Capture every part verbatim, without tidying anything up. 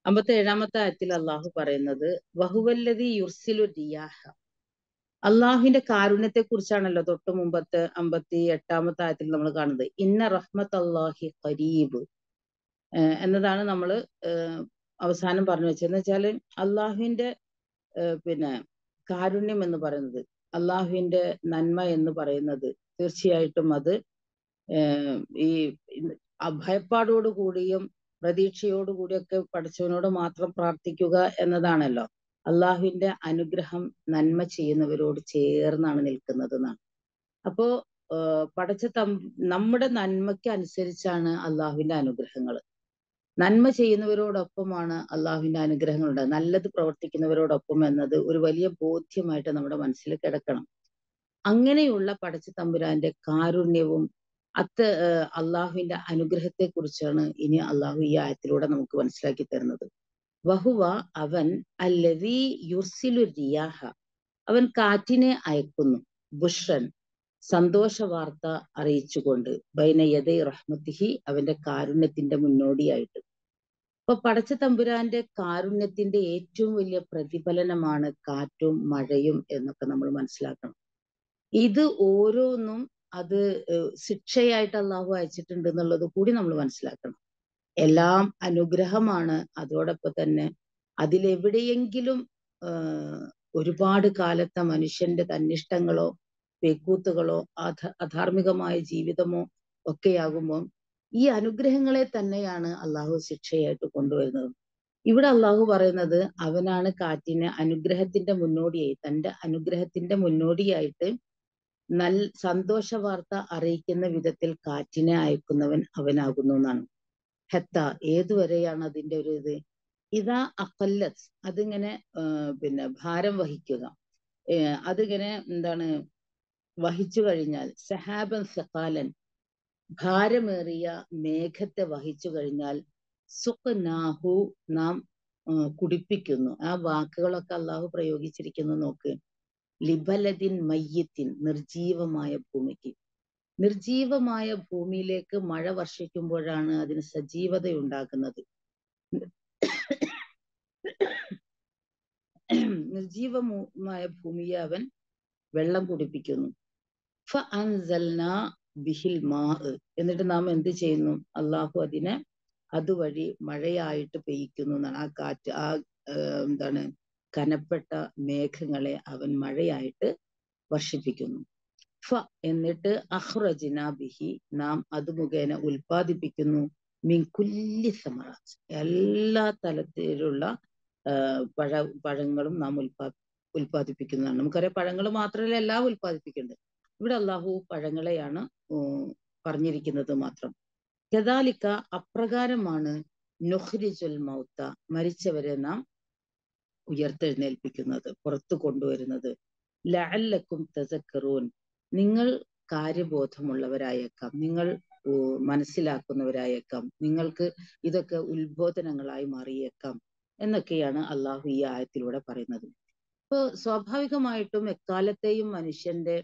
അമ്പത്തി ഏഴാമത്തെ ആയത്തിൽ അള്ളാഹു പറയുന്നത് വഹുവല്ലദി യുർസിലു റിയാഹ. അള്ളാഹുവിന്റെ കാരുണ്യത്തെ കുറിച്ചാണല്ലോ തൊട്ട് മുമ്പത്തെ അമ്പത്തി എട്ടാമത്തെ ആയത്തിൽ നമ്മൾ കാണുന്നത്. ഇന്ന റഹ്മത്ത് അള്ളാഹി ഖരീബ് എന്നതാണ് നമ്മൾ അവസാനം പറഞ്ഞു വെച്ചതെന്ന് വെച്ചാല് അള്ളാഹുവിന്റെ പിന്നെ കാരുണ്യം എന്ന് പറയുന്നത്, അള്ളാഹുവിന്റെ നന്മ എന്ന് പറയുന്നത് തീർച്ചയായിട്ടും അത് ഈ ഭയപ്പാടോട് കൂടിയും പ്രതീക്ഷയോടുകൂടിയൊക്കെ പഠിച്ചവനോട് മാത്രം പ്രാർത്ഥിക്കുക എന്നതാണല്ലോ. അള്ളാഹുവിന്റെ അനുഗ്രഹം നന്മ ചെയ്യുന്നവരോട് ചേർന്നാണ് നിൽക്കുന്നത് എന്നാണ്. അപ്പോ പടച്ച തം നമ്മുടെ നന്മയ്ക്ക് അനുസരിച്ചാണ് അള്ളാഹുവിന്റെ അനുഗ്രഹങ്ങൾ. നന്മ ചെയ്യുന്നവരോടൊപ്പമാണ് അള്ളാഹുവിന്റെ അനുഗ്രഹങ്ങളുണ്ട്, നല്ലത് പ്രവർത്തിക്കുന്നവരോടൊപ്പം എന്നത് ഒരു വലിയ ബോധ്യമായിട്ട് നമ്മുടെ മനസ്സിൽ കിടക്കണം. അങ്ങനെയുള്ള പടച്ച തമ്പുരാന്റെ കാരുണ്യവും അത്ത് അള്ളാഹുവിന്റെ അനുഗ്രഹത്തെ കുറിച്ചാണ് ഇനി അള്ളാഹു ഈ ആയത്തിലൂടെ നമുക്ക് മനസ്സിലാക്കി തരുന്നത്. വഹുവ അവൻ അല്ലദീ യുർസിലു റിയാഹ, അവൻ കാറ്റിനെ അയക്കുന്നു, ബുഷ്റൻ സന്തോഷ വാർത്ത അറിയിച്ചുകൊണ്ട്, ബൈന യദൈ റഹ്മത്തിഹി അവന്റെ കാരുണ്യത്തിന്റെ മുന്നോടിയായിട്ട്. അപ്പൊ പടച്ച തമ്പുരാന്റെ കാരുണ്യത്തിന്റെ ഏറ്റവും വലിയ പ്രതിഫലനമാണ് കാറ്റും മഴയും എന്നൊക്കെ നമ്മൾ മനസ്സിലാക്കണം. ഇത് ഓരോന്നും അത് ശിക്ഷയായിട്ട് അള്ളാഹു അയച്ചിട്ടുണ്ട് എന്നുള്ളത് കൂടി നമ്മൾ മനസ്സിലാക്കണം. എല്ലാം അനുഗ്രഹമാണ്. അതോടൊപ്പം തന്നെ അതിലെവിടെയെങ്കിലും ഒരുപാട് കാലത്തെ മനുഷ്യന്റെ തന്നിഷ്ടങ്ങളോ പേക്കൂത്തുകളോ അധ അധാർമികമായ ജീവിതമോ ഒക്കെയാകുമ്പോൾ ഈ അനുഗ്രഹങ്ങളെ തന്നെയാണ് അള്ളാഹു ശിക്ഷയായിട്ട് കൊണ്ടുവരുന്നത്. ഇവിടെ അള്ളാഹു പറയുന്നത് അവനാണ് കാറ്റിനെ അനുഗ്രഹത്തിന്റെ മുന്നോടിയായി, തന്റെ അനുഗ്രഹത്തിന്റെ മുന്നോടിയായിട്ട് നൽ സന്തോഷ വാർത്ത അറിയിക്കുന്ന വിധത്തിൽ കാറ്റിനെ അയക്കുന്നവൻ അവനാകുന്നു എന്നാണ്. ഹെത്ത ഏതുവരെയാണ് അതിന്റെ ഒരു ഇത്, ഇതാ അഖല്ലത്ത് അതിങ്ങനെ പിന്നെ ഭാരം വഹിക്കുക, അതിങ്ങനെ എന്താണ് വഹിച്ചു കഴിഞ്ഞാൽ, സഹാബൻ സഖാലൻ ഭാരമേറിയ മേഘത്തെ വഹിച്ചു കഴിഞ്ഞാൽ, സുഖ്നാഹു നാം കുടിപ്പിക്കുന്നു. ആ വാക്കുകളൊക്കെ അള്ളാഹു പ്രയോഗിച്ചിരിക്കുന്നു നോക്ക്. ലിബലദിൻ മയ്യത്തിൻ നിർജീവമായ ഭൂമിക്ക്, നിർജീവമായ ഭൂമിയിലേക്ക് മഴ വർഷിക്കുമ്പോഴാണ് അതിന് സജീവത ഉണ്ടാകുന്നത്. നിർജീവമായ ഭൂമിയെ അവൻ വെള്ളം കുടിപ്പിക്കുന്നു. ഫ അൻസൽനാ ബിഹിൽ മാ, എന്നിട്ട് നാം എന്ത് ചെയ്യുന്നു, അള്ളാഹു അതിനെ അതുവഴി മഴയായിട്ട് പെയ്യിക്കുന്നു എന്നാണ്. ആ കാറ്റ്, ആ എന്താണ് കനപ്പെട്ട മേഘങ്ങളെ അവൻ മഴയായിട്ട് വർഷിപ്പിക്കുന്നു. ഫ എന്നിട്ട് അഖ്റജ്ന ബിഹി നാം അത് മുഖേന ഉൽപ്പാദിപ്പിക്കുന്നു, മിൻ കുല്ലി സമറാത്ത് എല്ലാ തലത്തിലുള്ള പഴ പഴങ്ങളും നാം ഉൽപാ ഉൽപ്പാദിപ്പിക്കുന്നതാണ്. നമുക്കറിയാം പഴങ്ങൾ മാത്രമല്ല എല്ലാം ഉൽപ്പാദിപ്പിക്കേണ്ടത്. ഇവിടെ അള്ളാഹു പഴങ്ങളെയാണ് പറഞ്ഞിരിക്കുന്നത് മാത്രം. കദാലിക അപ്രകാരമാണ് നുഖ്രിജുൽ മൗത്ത മരിച്ചവരെ നാം ഉയർത്തെഴുന്നേൽപ്പിക്കുന്നത്, പുറത്തു കൊണ്ടുവരുന്നത്. ലഅല്ലക്കും തസക്കറൂൻ നിങ്ങൾ കാര്യബോധമുള്ളവരായേക്കാം, നിങ്ങൾ മനസ്സിലാക്കുന്നവരായേക്കാം, നിങ്ങൾക്ക് ഇതൊക്കെ ഉത്ബോധനങ്ങളായി മാറിയേക്കാം എന്നൊക്കെയാണ് അള്ളാഹു ഈ ആയത്തിലൂടെ പറയുന്നത്. ഇപ്പൊ സ്വാഭാവികമായിട്ടും എക്കാലത്തെയും മനുഷ്യന്റെ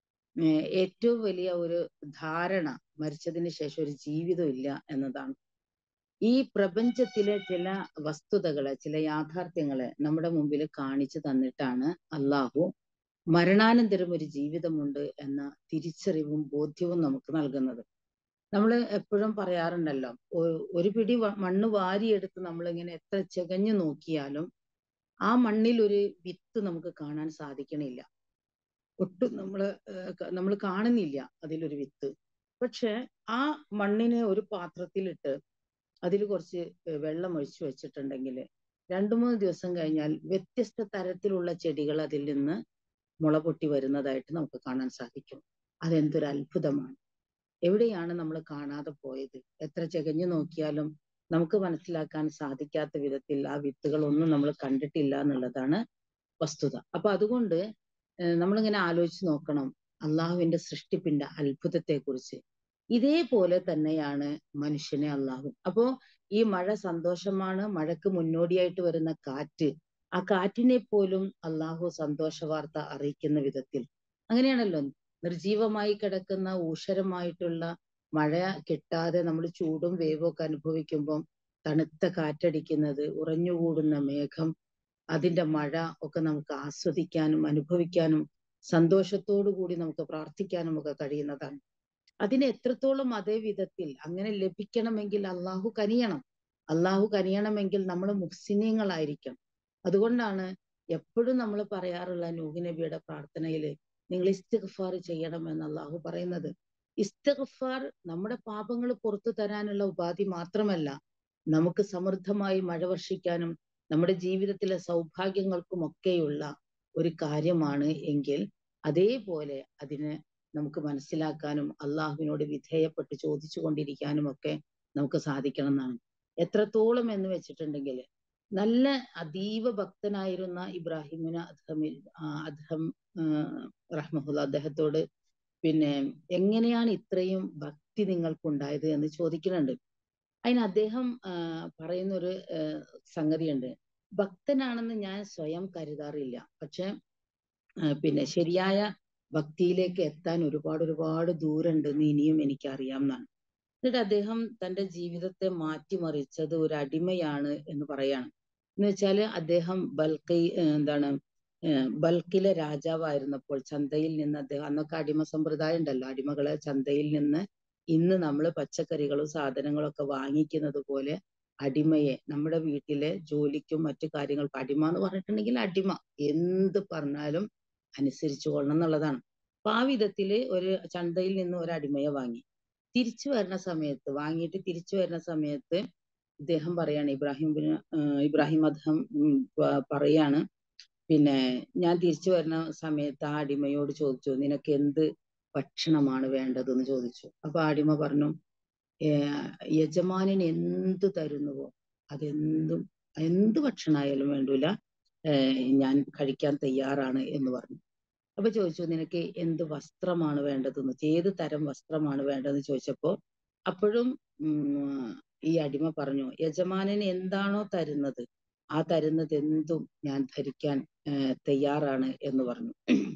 ഏറ്റവും വലിയ ഒരു ധാരണ മരിച്ചതിന് ശേഷം ഒരു ജീവിതം ഇല്ല എന്നതാണ്. ഈ പ്രപഞ്ചത്തിലെ ചില വസ്തുതകളെ, ചില യാഥാർത്ഥ്യങ്ങളെ നമ്മുടെ മുമ്പിൽ കാണിച്ചു തന്നിട്ടാണ് അള്ളാഹു മരണാനന്തരം ഒരു ജീവിതമുണ്ട് എന്ന തിരിച്ചറിവും ബോധ്യവും നമുക്ക് നൽകുന്നത്. നമ്മൾ എപ്പോഴും പറയാറുണ്ടല്ലോ, ഒരു പിടി മണ്ണ് വാരിയെടുത്ത് നമ്മളിങ്ങനെ എത്ര ചെകഞ്ഞു നോക്കിയാലും ആ മണ്ണിൽ ഒരു വിത്ത് നമുക്ക് കാണാൻ സാധിക്കണില്ല. ഒട്ടും നമ്മള് നമ്മൾ കാണുന്നില്ല അതിലൊരു വിത്ത്. പക്ഷെ ആ മണ്ണിനെ ഒരു പാത്രത്തിലിട്ട് അതിൽ കുറച്ച് വെള്ളം ഒഴിച്ചു വെച്ചിട്ടുണ്ടെങ്കിൽ രണ്ടു മൂന്ന് ദിവസം കഴിഞ്ഞാൽ വ്യത്യസ്ത തരത്തിലുള്ള ചെടികൾ അതിൽ നിന്ന് മുള പൊട്ടി വരുന്നതായിട്ട് നമുക്ക് കാണാൻ സാധിക്കും. അതെന്തൊരു അത്ഭുതമാണ്! എവിടെയാണ് നമ്മൾ കാണാതെ പോയത്? എത്ര ചെകഞ്ഞു നോക്കിയാലും നമുക്ക് മനസ്സിലാക്കാൻ സാധിക്കാത്ത വിധത്തിൽ ആ വിത്തുകളൊന്നും നമ്മൾ കണ്ടിട്ടില്ല എന്നുള്ളതാണ് വസ്തുത. അപ്പൊ അതുകൊണ്ട് നമ്മളിങ്ങനെ ആലോചിച്ച് നോക്കണം അള്ളാഹുവിന്റെ സൃഷ്ടിപ്പിന്റെ അത്ഭുതത്തെ കുറിച്ച്. ഇതേപോലെ തന്നെയാണ് മനുഷ്യനെ അള്ളാഹു. അപ്പോ ഈ മഴ സന്തോഷമാണ്, മഴക്ക് മുന്നോടിയായിട്ട് വരുന്ന കാറ്റ്, ആ കാറ്റിനെ പോലും അള്ളാഹു സന്തോഷ വാർത്ത അറിയിക്കുന്ന വിധത്തിൽ. അങ്ങനെയാണല്ലോ നിർജീവമായി കിടക്കുന്ന ഊഷരമായിട്ടുള്ള മഴ കിട്ടാതെ നമ്മൾ ചൂടും വേവും ഒക്കെ അനുഭവിക്കുമ്പോൾ തണുത്ത കാറ്റടിക്കുന്നത്, ഉറഞ്ഞുകൂടുന്ന മേഘം, അതിന്റെ മഴ ഒക്കെ നമുക്ക് ആസ്വദിക്കാനും അനുഭവിക്കാനും സന്തോഷത്തോടു കൂടി നമുക്ക് പ്രാർത്ഥിക്കാനും ഒക്കെ കഴിയുന്നതാണ്. അതിന് എത്രത്തോളം അതേ വിധത്തിൽ അങ്ങനെ ലഭിക്കണമെങ്കിൽ അള്ളാഹു കനിയണം. അള്ളാഹു കനിയണമെങ്കിൽ നമ്മൾ മുഹ്സിനീങ്ങളായിരിക്കണം. അതുകൊണ്ടാണ് എപ്പോഴും നമ്മൾ പറയാറുള്ള നൂഹ് നബിയുടെ പ്രാർത്ഥനയില് നിങ്ങൾ ഇസ്തിഗ്ഫാർ ചെയ്യണമെന്ന് അള്ളാഹു പറയുന്നത്. ഇസ്തിഗ്ഫാർ നമ്മുടെ പാപങ്ങൾ പുറത്തു തരാനുള്ള ഉപാധി മാത്രമല്ല, നമുക്ക് സമൃദ്ധമായി മഴ വർഷിക്കാനും നമ്മുടെ ജീവിതത്തിലെ സൗഭാഗ്യങ്ങൾക്കുമൊക്കെയുള്ള ഒരു കാര്യമാണ് എങ്കിൽ അതേപോലെ അതിനെ നമുക്ക് മനസ്സിലാക്കാനും അള്ളാഹുവിനോട് വിധേയപ്പെട്ട് ചോദിച്ചു കൊണ്ടിരിക്കാനും ഒക്കെ നമുക്ക് സാധിക്കണം എന്നാണ്. എത്രത്തോളം എന്ന് വെച്ചിട്ടുണ്ടെങ്കിൽ നല്ല അതീവ ഭക്തനായിരുന്ന ഇബ്രാഹിമിന് അദ്ഹമിൽ അദ്ഹം റഹ്മഹുല്ല അദ്ദേഹത്തോട് പിന്നെ എങ്ങനെയാണ് ഇത്രയും ഭക്തി നിങ്ങൾക്കുണ്ടായത് എന്ന് ചോദിക്കുന്നുണ്ട്. അതിന് അദ്ദേഹം പറയുന്നൊരു സംഗതിയുണ്ട്. ഭക്തനാണെന്ന് ഞാൻ സ്വയം കരുതാറില്ല, പക്ഷെ പിന്നെ ശരിയായ ഭക്തിയിലേക്ക് എത്താൻ ഒരുപാട് ഒരുപാട് ദൂരമുണ്ടെന്ന് ഇനിയും എനിക്കറിയാം എന്നാണ്. എന്നിട്ട് അദ്ദേഹം തന്റെ ജീവിതത്തെ മാറ്റിമറിച്ചത് ഒരു അടിമയാണ് എന്ന് പറയാണ്. എന്ന് വെച്ചാല് അദ്ദേഹം ബൽക്കി എന്താണ് ബൽക്കിലെ രാജാവായിരുന്നപ്പോൾ ചന്തയിൽ നിന്ന് അദ്ദേഹം, അന്നൊക്കെ അടിമ സമ്പ്രദായം ഉണ്ടല്ലോ, അടിമകളെ ചന്തയിൽ നിന്ന് ഇന്ന് നമ്മൾ പച്ചക്കറികളും സാധനങ്ങളും ഒക്കെ വാങ്ങിക്കുന്നത് പോലെ അടിമയെ നമ്മുടെ വീട്ടിലെ ജോലിക്കും മറ്റു കാര്യങ്ങൾക്കും, അടിമ എന്ന് പറഞ്ഞിട്ടുണ്ടെങ്കിൽ അടിമ എന്ത് പറഞ്ഞാലും അനുസരിച്ചു കൊള്ളണം എന്നുള്ളതാണ്. അപ്പൊ ആ വിധത്തില് ഒരു ചന്തയിൽ നിന്ന് ഒരു അടിമയെ വാങ്ങി. തിരിച്ചു വരുന്ന സമയത്ത് വാങ്ങിയിട്ട് തിരിച്ചു വരുന്ന സമയത്ത് ഇദ്ദേഹം പറയാണ്, ഇബ്രാഹിം ഇബ്രാഹിം അദ്ഹം പറയാണ്, പിന്നെ ഞാൻ തിരിച്ചു വരുന്ന സമയത്ത് ആ അടിമയോട് ചോദിച്ചു, നിനക്ക് എന്ത് ഭക്ഷണമാണ് വേണ്ടതെന്ന് ചോദിച്ചു. അപ്പൊ അടിമ പറഞ്ഞു, യജമാനൻ എന്ത് തരുന്നുവോ അതെന്തും, എന്ത് ഭക്ഷണമായാലും വേണ്ടൂല, ഞാൻ കഴിക്കാൻ തയ്യാറാണ് എന്ന് പറഞ്ഞു. അപ്പൊ ചോദിച്ചു, നിനക്ക് എന്ത് വസ്ത്രമാണ് വേണ്ടതെന്ന്, ഏത് തരം വസ്ത്രമാണ് വേണ്ടതെന്ന് ചോദിച്ചപ്പോ അപ്പോഴും ഉം ഈ അടിമ പറഞ്ഞു, യജമാനൻ എന്താണോ തരുന്നത് ആ തരുന്നത് എന്തും ഞാൻ ധരിക്കാൻ തയ്യാറാണ് എന്ന് പറഞ്ഞു.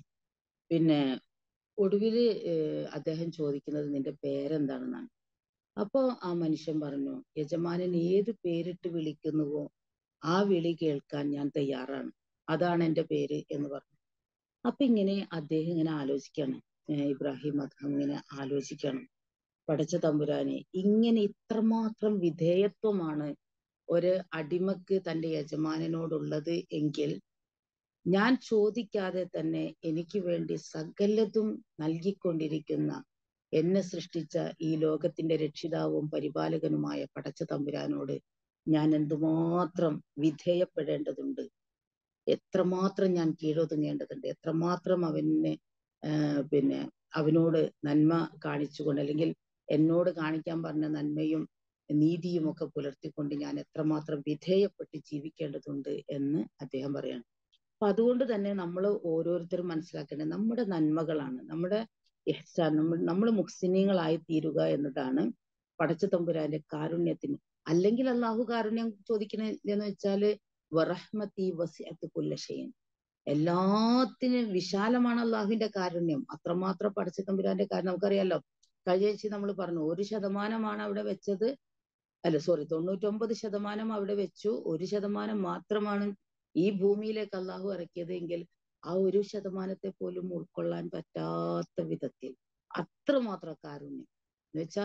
പിന്നെ ഒടുവില് അദ്ദേഹം ചോദിക്കുന്നത് നിന്റെ പേരെന്താണെന്നാണ്. അപ്പോ ആ മനുഷ്യൻ പറഞ്ഞു, യജമാനൻ ഏത് പേരിട്ട് വിളിക്കുന്നുവോ ആ വിളി കേൾക്കാൻ ഞാൻ തയ്യാറാണ്, അതാണ് എൻ്റെ പേര് എന്ന് പറഞ്ഞു. അപ്പൊ ഇങ്ങനെ അദ്ദേഹം ഇങ്ങനെ ആലോചിക്കണം, ഇബ്രാഹിം അദ്ഹം ഇങ്ങനെ ആലോചിക്കണം, പടച്ച തമ്പുരാനെ, ഇങ്ങനെ ഇത്രമാത്രം വിധേയത്വമാണ് ഒരു അടിമക്ക് തന്റെ യജമാനനോടുള്ളത് എങ്കിൽ ഞാൻ ചോദിക്കാതെ തന്നെ എനിക്ക് വേണ്ടി സകലതും നൽകിക്കൊണ്ടിരിക്കുന്ന എന്നെ സൃഷ്ടിച്ച ഈ ലോകത്തിന്റെ രക്ഷിതാവും പരിപാലകനുമായ പടച്ച തമ്പുരാനോട് ഞാൻ എന്തുമാത്രം വിധേയപ്പെടേണ്ടതുണ്ട്, എത്രമാത്രം ഞാൻ കീഴൊതുങ്ങേണ്ടതുണ്ട്, എത്രമാത്രം അവനെ പിന്നെ അവനോട് നന്മ കാണിച്ചുകൊണ്ട്, അല്ലെങ്കിൽ എന്നോട് കാണിക്കാൻ പറഞ്ഞ നന്മയും നീതിയും ഒക്കെ പുലർത്തിക്കൊണ്ട് ഞാൻ എത്രമാത്രം വിധേയപ്പെട്ട് ജീവിക്കേണ്ടതുണ്ട് എന്ന് അദ്ദേഹം പറയാണ്. അപ്പൊ അതുകൊണ്ട് തന്നെ നമ്മൾ ഓരോരുത്തരും മനസ്സിലാക്കേണ്ടത് നമ്മുടെ നന്മകളാണ്, നമ്മുടെ ഇഹ്സാൻ, നമ്മൾ നമ്മൾ മുഹ്സിനീങ്ങളായി തീരുക എന്നതാണ് പടച്ച തമ്പുരാന്റെ കാരുണ്യത്തിന്. അല്ലെങ്കിൽ അള്ളാഹു കാരുണ്യം ചോദിക്കണെന്ന് വെച്ചാല് വറഹ്മതി വസിഅത് കുല്ല ഷൈഇൻ, എല്ലാത്തിനും വിശാലമാണ് അള്ളാഹുവിന്റെ കാരുണ്യം. അത്രമാത്രം പടച്ച തമ്പുരാന്റെ കാര്യം നമുക്കറിയാലോ. കഴിഞ്ഞ ആഴ്ച നമ്മൾ പറഞ്ഞു, ഒരു ശതമാനമാണ് അവിടെ വെച്ചത്, അല്ല സോറി തൊണ്ണൂറ്റൊമ്പത് ശതമാനം അവിടെ വെച്ചു, ഒരു ശതമാനം മാത്രമാണ് ഈ ഭൂമിയിലേക്ക് അള്ളാഹു ഇറക്കിയത് എങ്കിൽ ആ ഒരു ശതമാനത്തെ പോലും ഉൾക്കൊള്ളാൻ പറ്റാത്ത വിധത്തിൽ അത്രമാത്രം കാരുണ്യം എന്ന് വെച്ചാ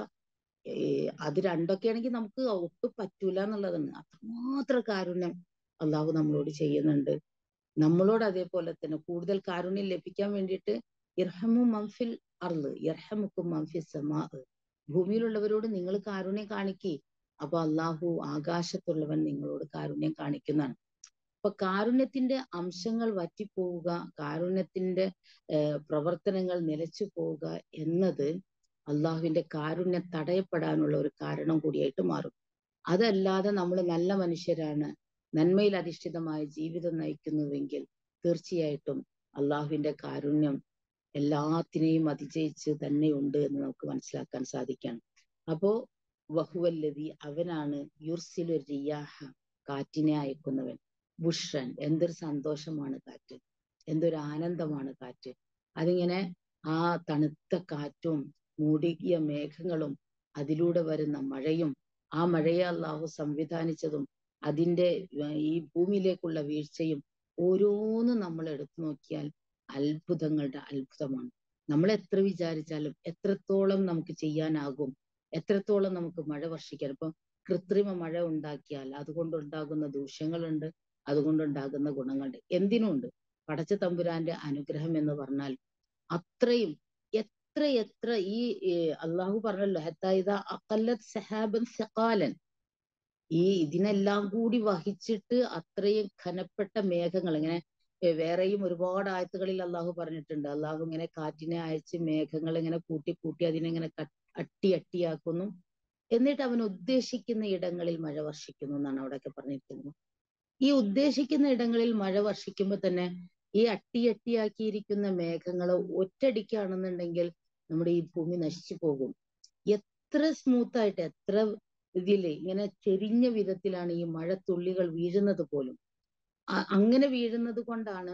അത് രണ്ടൊക്കെ ആണെങ്കിൽ നമുക്ക് ഒട്ടും പറ്റൂല എന്നുള്ളതാണ്. അത്രമാത്രം കാരുണ്യം അള്ളാഹു നമ്മളോട് ചെയ്യുന്നുണ്ട്. നമ്മളോട് അതേപോലെ തന്നെ കൂടുതൽ കാരുണ്യം ലഭിക്കാൻ വേണ്ടിയിട്ട് ഇർഹമു മൻഫിൽ അർള് ഇർഹമുക്കും മൻഫിൽ സമാ, ഭൂമിയിലുള്ളവരോട് നിങ്ങൾ കാരുണ്യം കാണിക്കി, അപ്പൊ അള്ളാഹു ആകാശത്തുള്ളവൻ നിങ്ങളോട് കാരുണ്യം കാണിക്കുന്നതാണ്. അപ്പൊ കാരുണ്യത്തിന്റെ അംശങ്ങൾ വറ്റിപ്പോവുക, കാരുണ്യത്തിന്റെ പ്രവർത്തനങ്ങൾ നിലച്ചു പോവുക എന്നത് അള്ളാഹുവിന്റെ കാരുണ്യം തടയപ്പെടാനുള്ള ഒരു കാരണം കൂടിയായിട്ട് മാറും. അതല്ലാതെ നമ്മൾ നല്ല മനുഷ്യരാണ്, നന്മയിൽ അധിഷ്ഠിതമായ ജീവിതം നയിക്കുന്നുവെങ്കിൽ തീർച്ചയായിട്ടും അള്ളാഹുവിന്റെ കാരുണ്യം എല്ലാത്തിനെയും അതിജയിച്ച് തന്നെയുണ്ട് എന്ന് നമുക്ക് മനസ്സിലാക്കാൻ സാധിക്കണം. അപ്പോ വഹുവല്ലദി, അവനാണ് യുർസിലു റിയാഹ, കാറ്റിനെ അയക്കുന്നവൻ, ബുഷ്റൻ, എന്തൊരു സന്തോഷമാണ് കാറ്റ്, എന്തൊരു ആനന്ദമാണ് കാറ്റ്. അതിങ്ങനെ ആ തണുത്ത കാറ്റും മൂടിയ മേഘങ്ങളും അതിലൂടെ വരുന്ന മഴയും ആ മഴയെ അള്ളാഹു സംവിധാനിച്ചതും അതിന്റെ ഈ ഭൂമിയിലേക്കുള്ള വീഴ്ചയും ഓരോന്നും നമ്മൾ എടുത്തു നോക്കിയാൽ അത്ഭുതങ്ങളുടെ അത്ഭുതമാണ്. നമ്മൾ എത്ര വിചാരിച്ചാലും എത്രത്തോളം നമുക്ക് ചെയ്യാനാകും, എത്രത്തോളം നമുക്ക് മഴ വർഷിക്കാൻ. ഇപ്പം കൃത്രിമ മഴ ഉണ്ടാക്കിയാൽ അതുകൊണ്ടുണ്ടാകുന്ന ദൂഷ്യങ്ങളുണ്ട്, അതുകൊണ്ടുണ്ടാകുന്ന ഗുണങ്ങളുണ്ട്, എന്തിനുണ്ട്. പടച്ച തമ്പുരാന്റെ അനുഗ്രഹം എന്ന് പറഞ്ഞാൽ അത്രയും എത്ര എത്ര ഈ അള്ളാഹു പറഞ്ഞല്ലോ, ഹത്തായിദ അഖല്ലത് സഹാബൻ സഖാലൻ, ഈ ഇതിനെല്ലാം കൂടി വഹിച്ചിട്ട് അത്രയും ഘനപ്പെട്ട മേഘങ്ങൾ ഇങ്ങനെ വേറെയും ഒരുപാട് ആയത്തുകളിൽ അള്ളാഹു പറഞ്ഞിട്ടുണ്ട്. അള്ളാഹു ഇങ്ങനെ കാറ്റിനെ അയച്ച് മേഘങ്ങൾ ഇങ്ങനെ കൂട്ടി കൂട്ടി അതിനെങ്ങനെ അട്ടി അട്ടിയാക്കുന്നു, എന്നിട്ട് അവൻ ഉദ്ദേശിക്കുന്ന ഇടങ്ങളിൽ മഴ വർഷിക്കുന്നു എന്നാണ് അവിടെയൊക്കെ പറഞ്ഞിരിക്കുന്നത്. ഈ ഉദ്ദേശിക്കുന്ന ഇടങ്ങളിൽ മഴ വർഷിക്കുമ്പോൾ തന്നെ ഈ അട്ടി അട്ടിയാക്കിയിരിക്കുന്ന മേഘങ്ങൾ ഒറ്റടിക്കാണെന്നുണ്ടെങ്കിൽ നമ്മുടെ ഈ ഭൂമി നശിച്ചു പോകും. എത്ര സ്മൂത്തായിട്ട് എത്ര ഇതില് ഇങ്ങനെ ചെരിഞ്ഞ വിധത്തിലാണ് ഈ മഴത്തുള്ളികൾ വീഴുന്നത് പോലും. അങ്ങനെ വീഴുന്നത് കൊണ്ടാണ്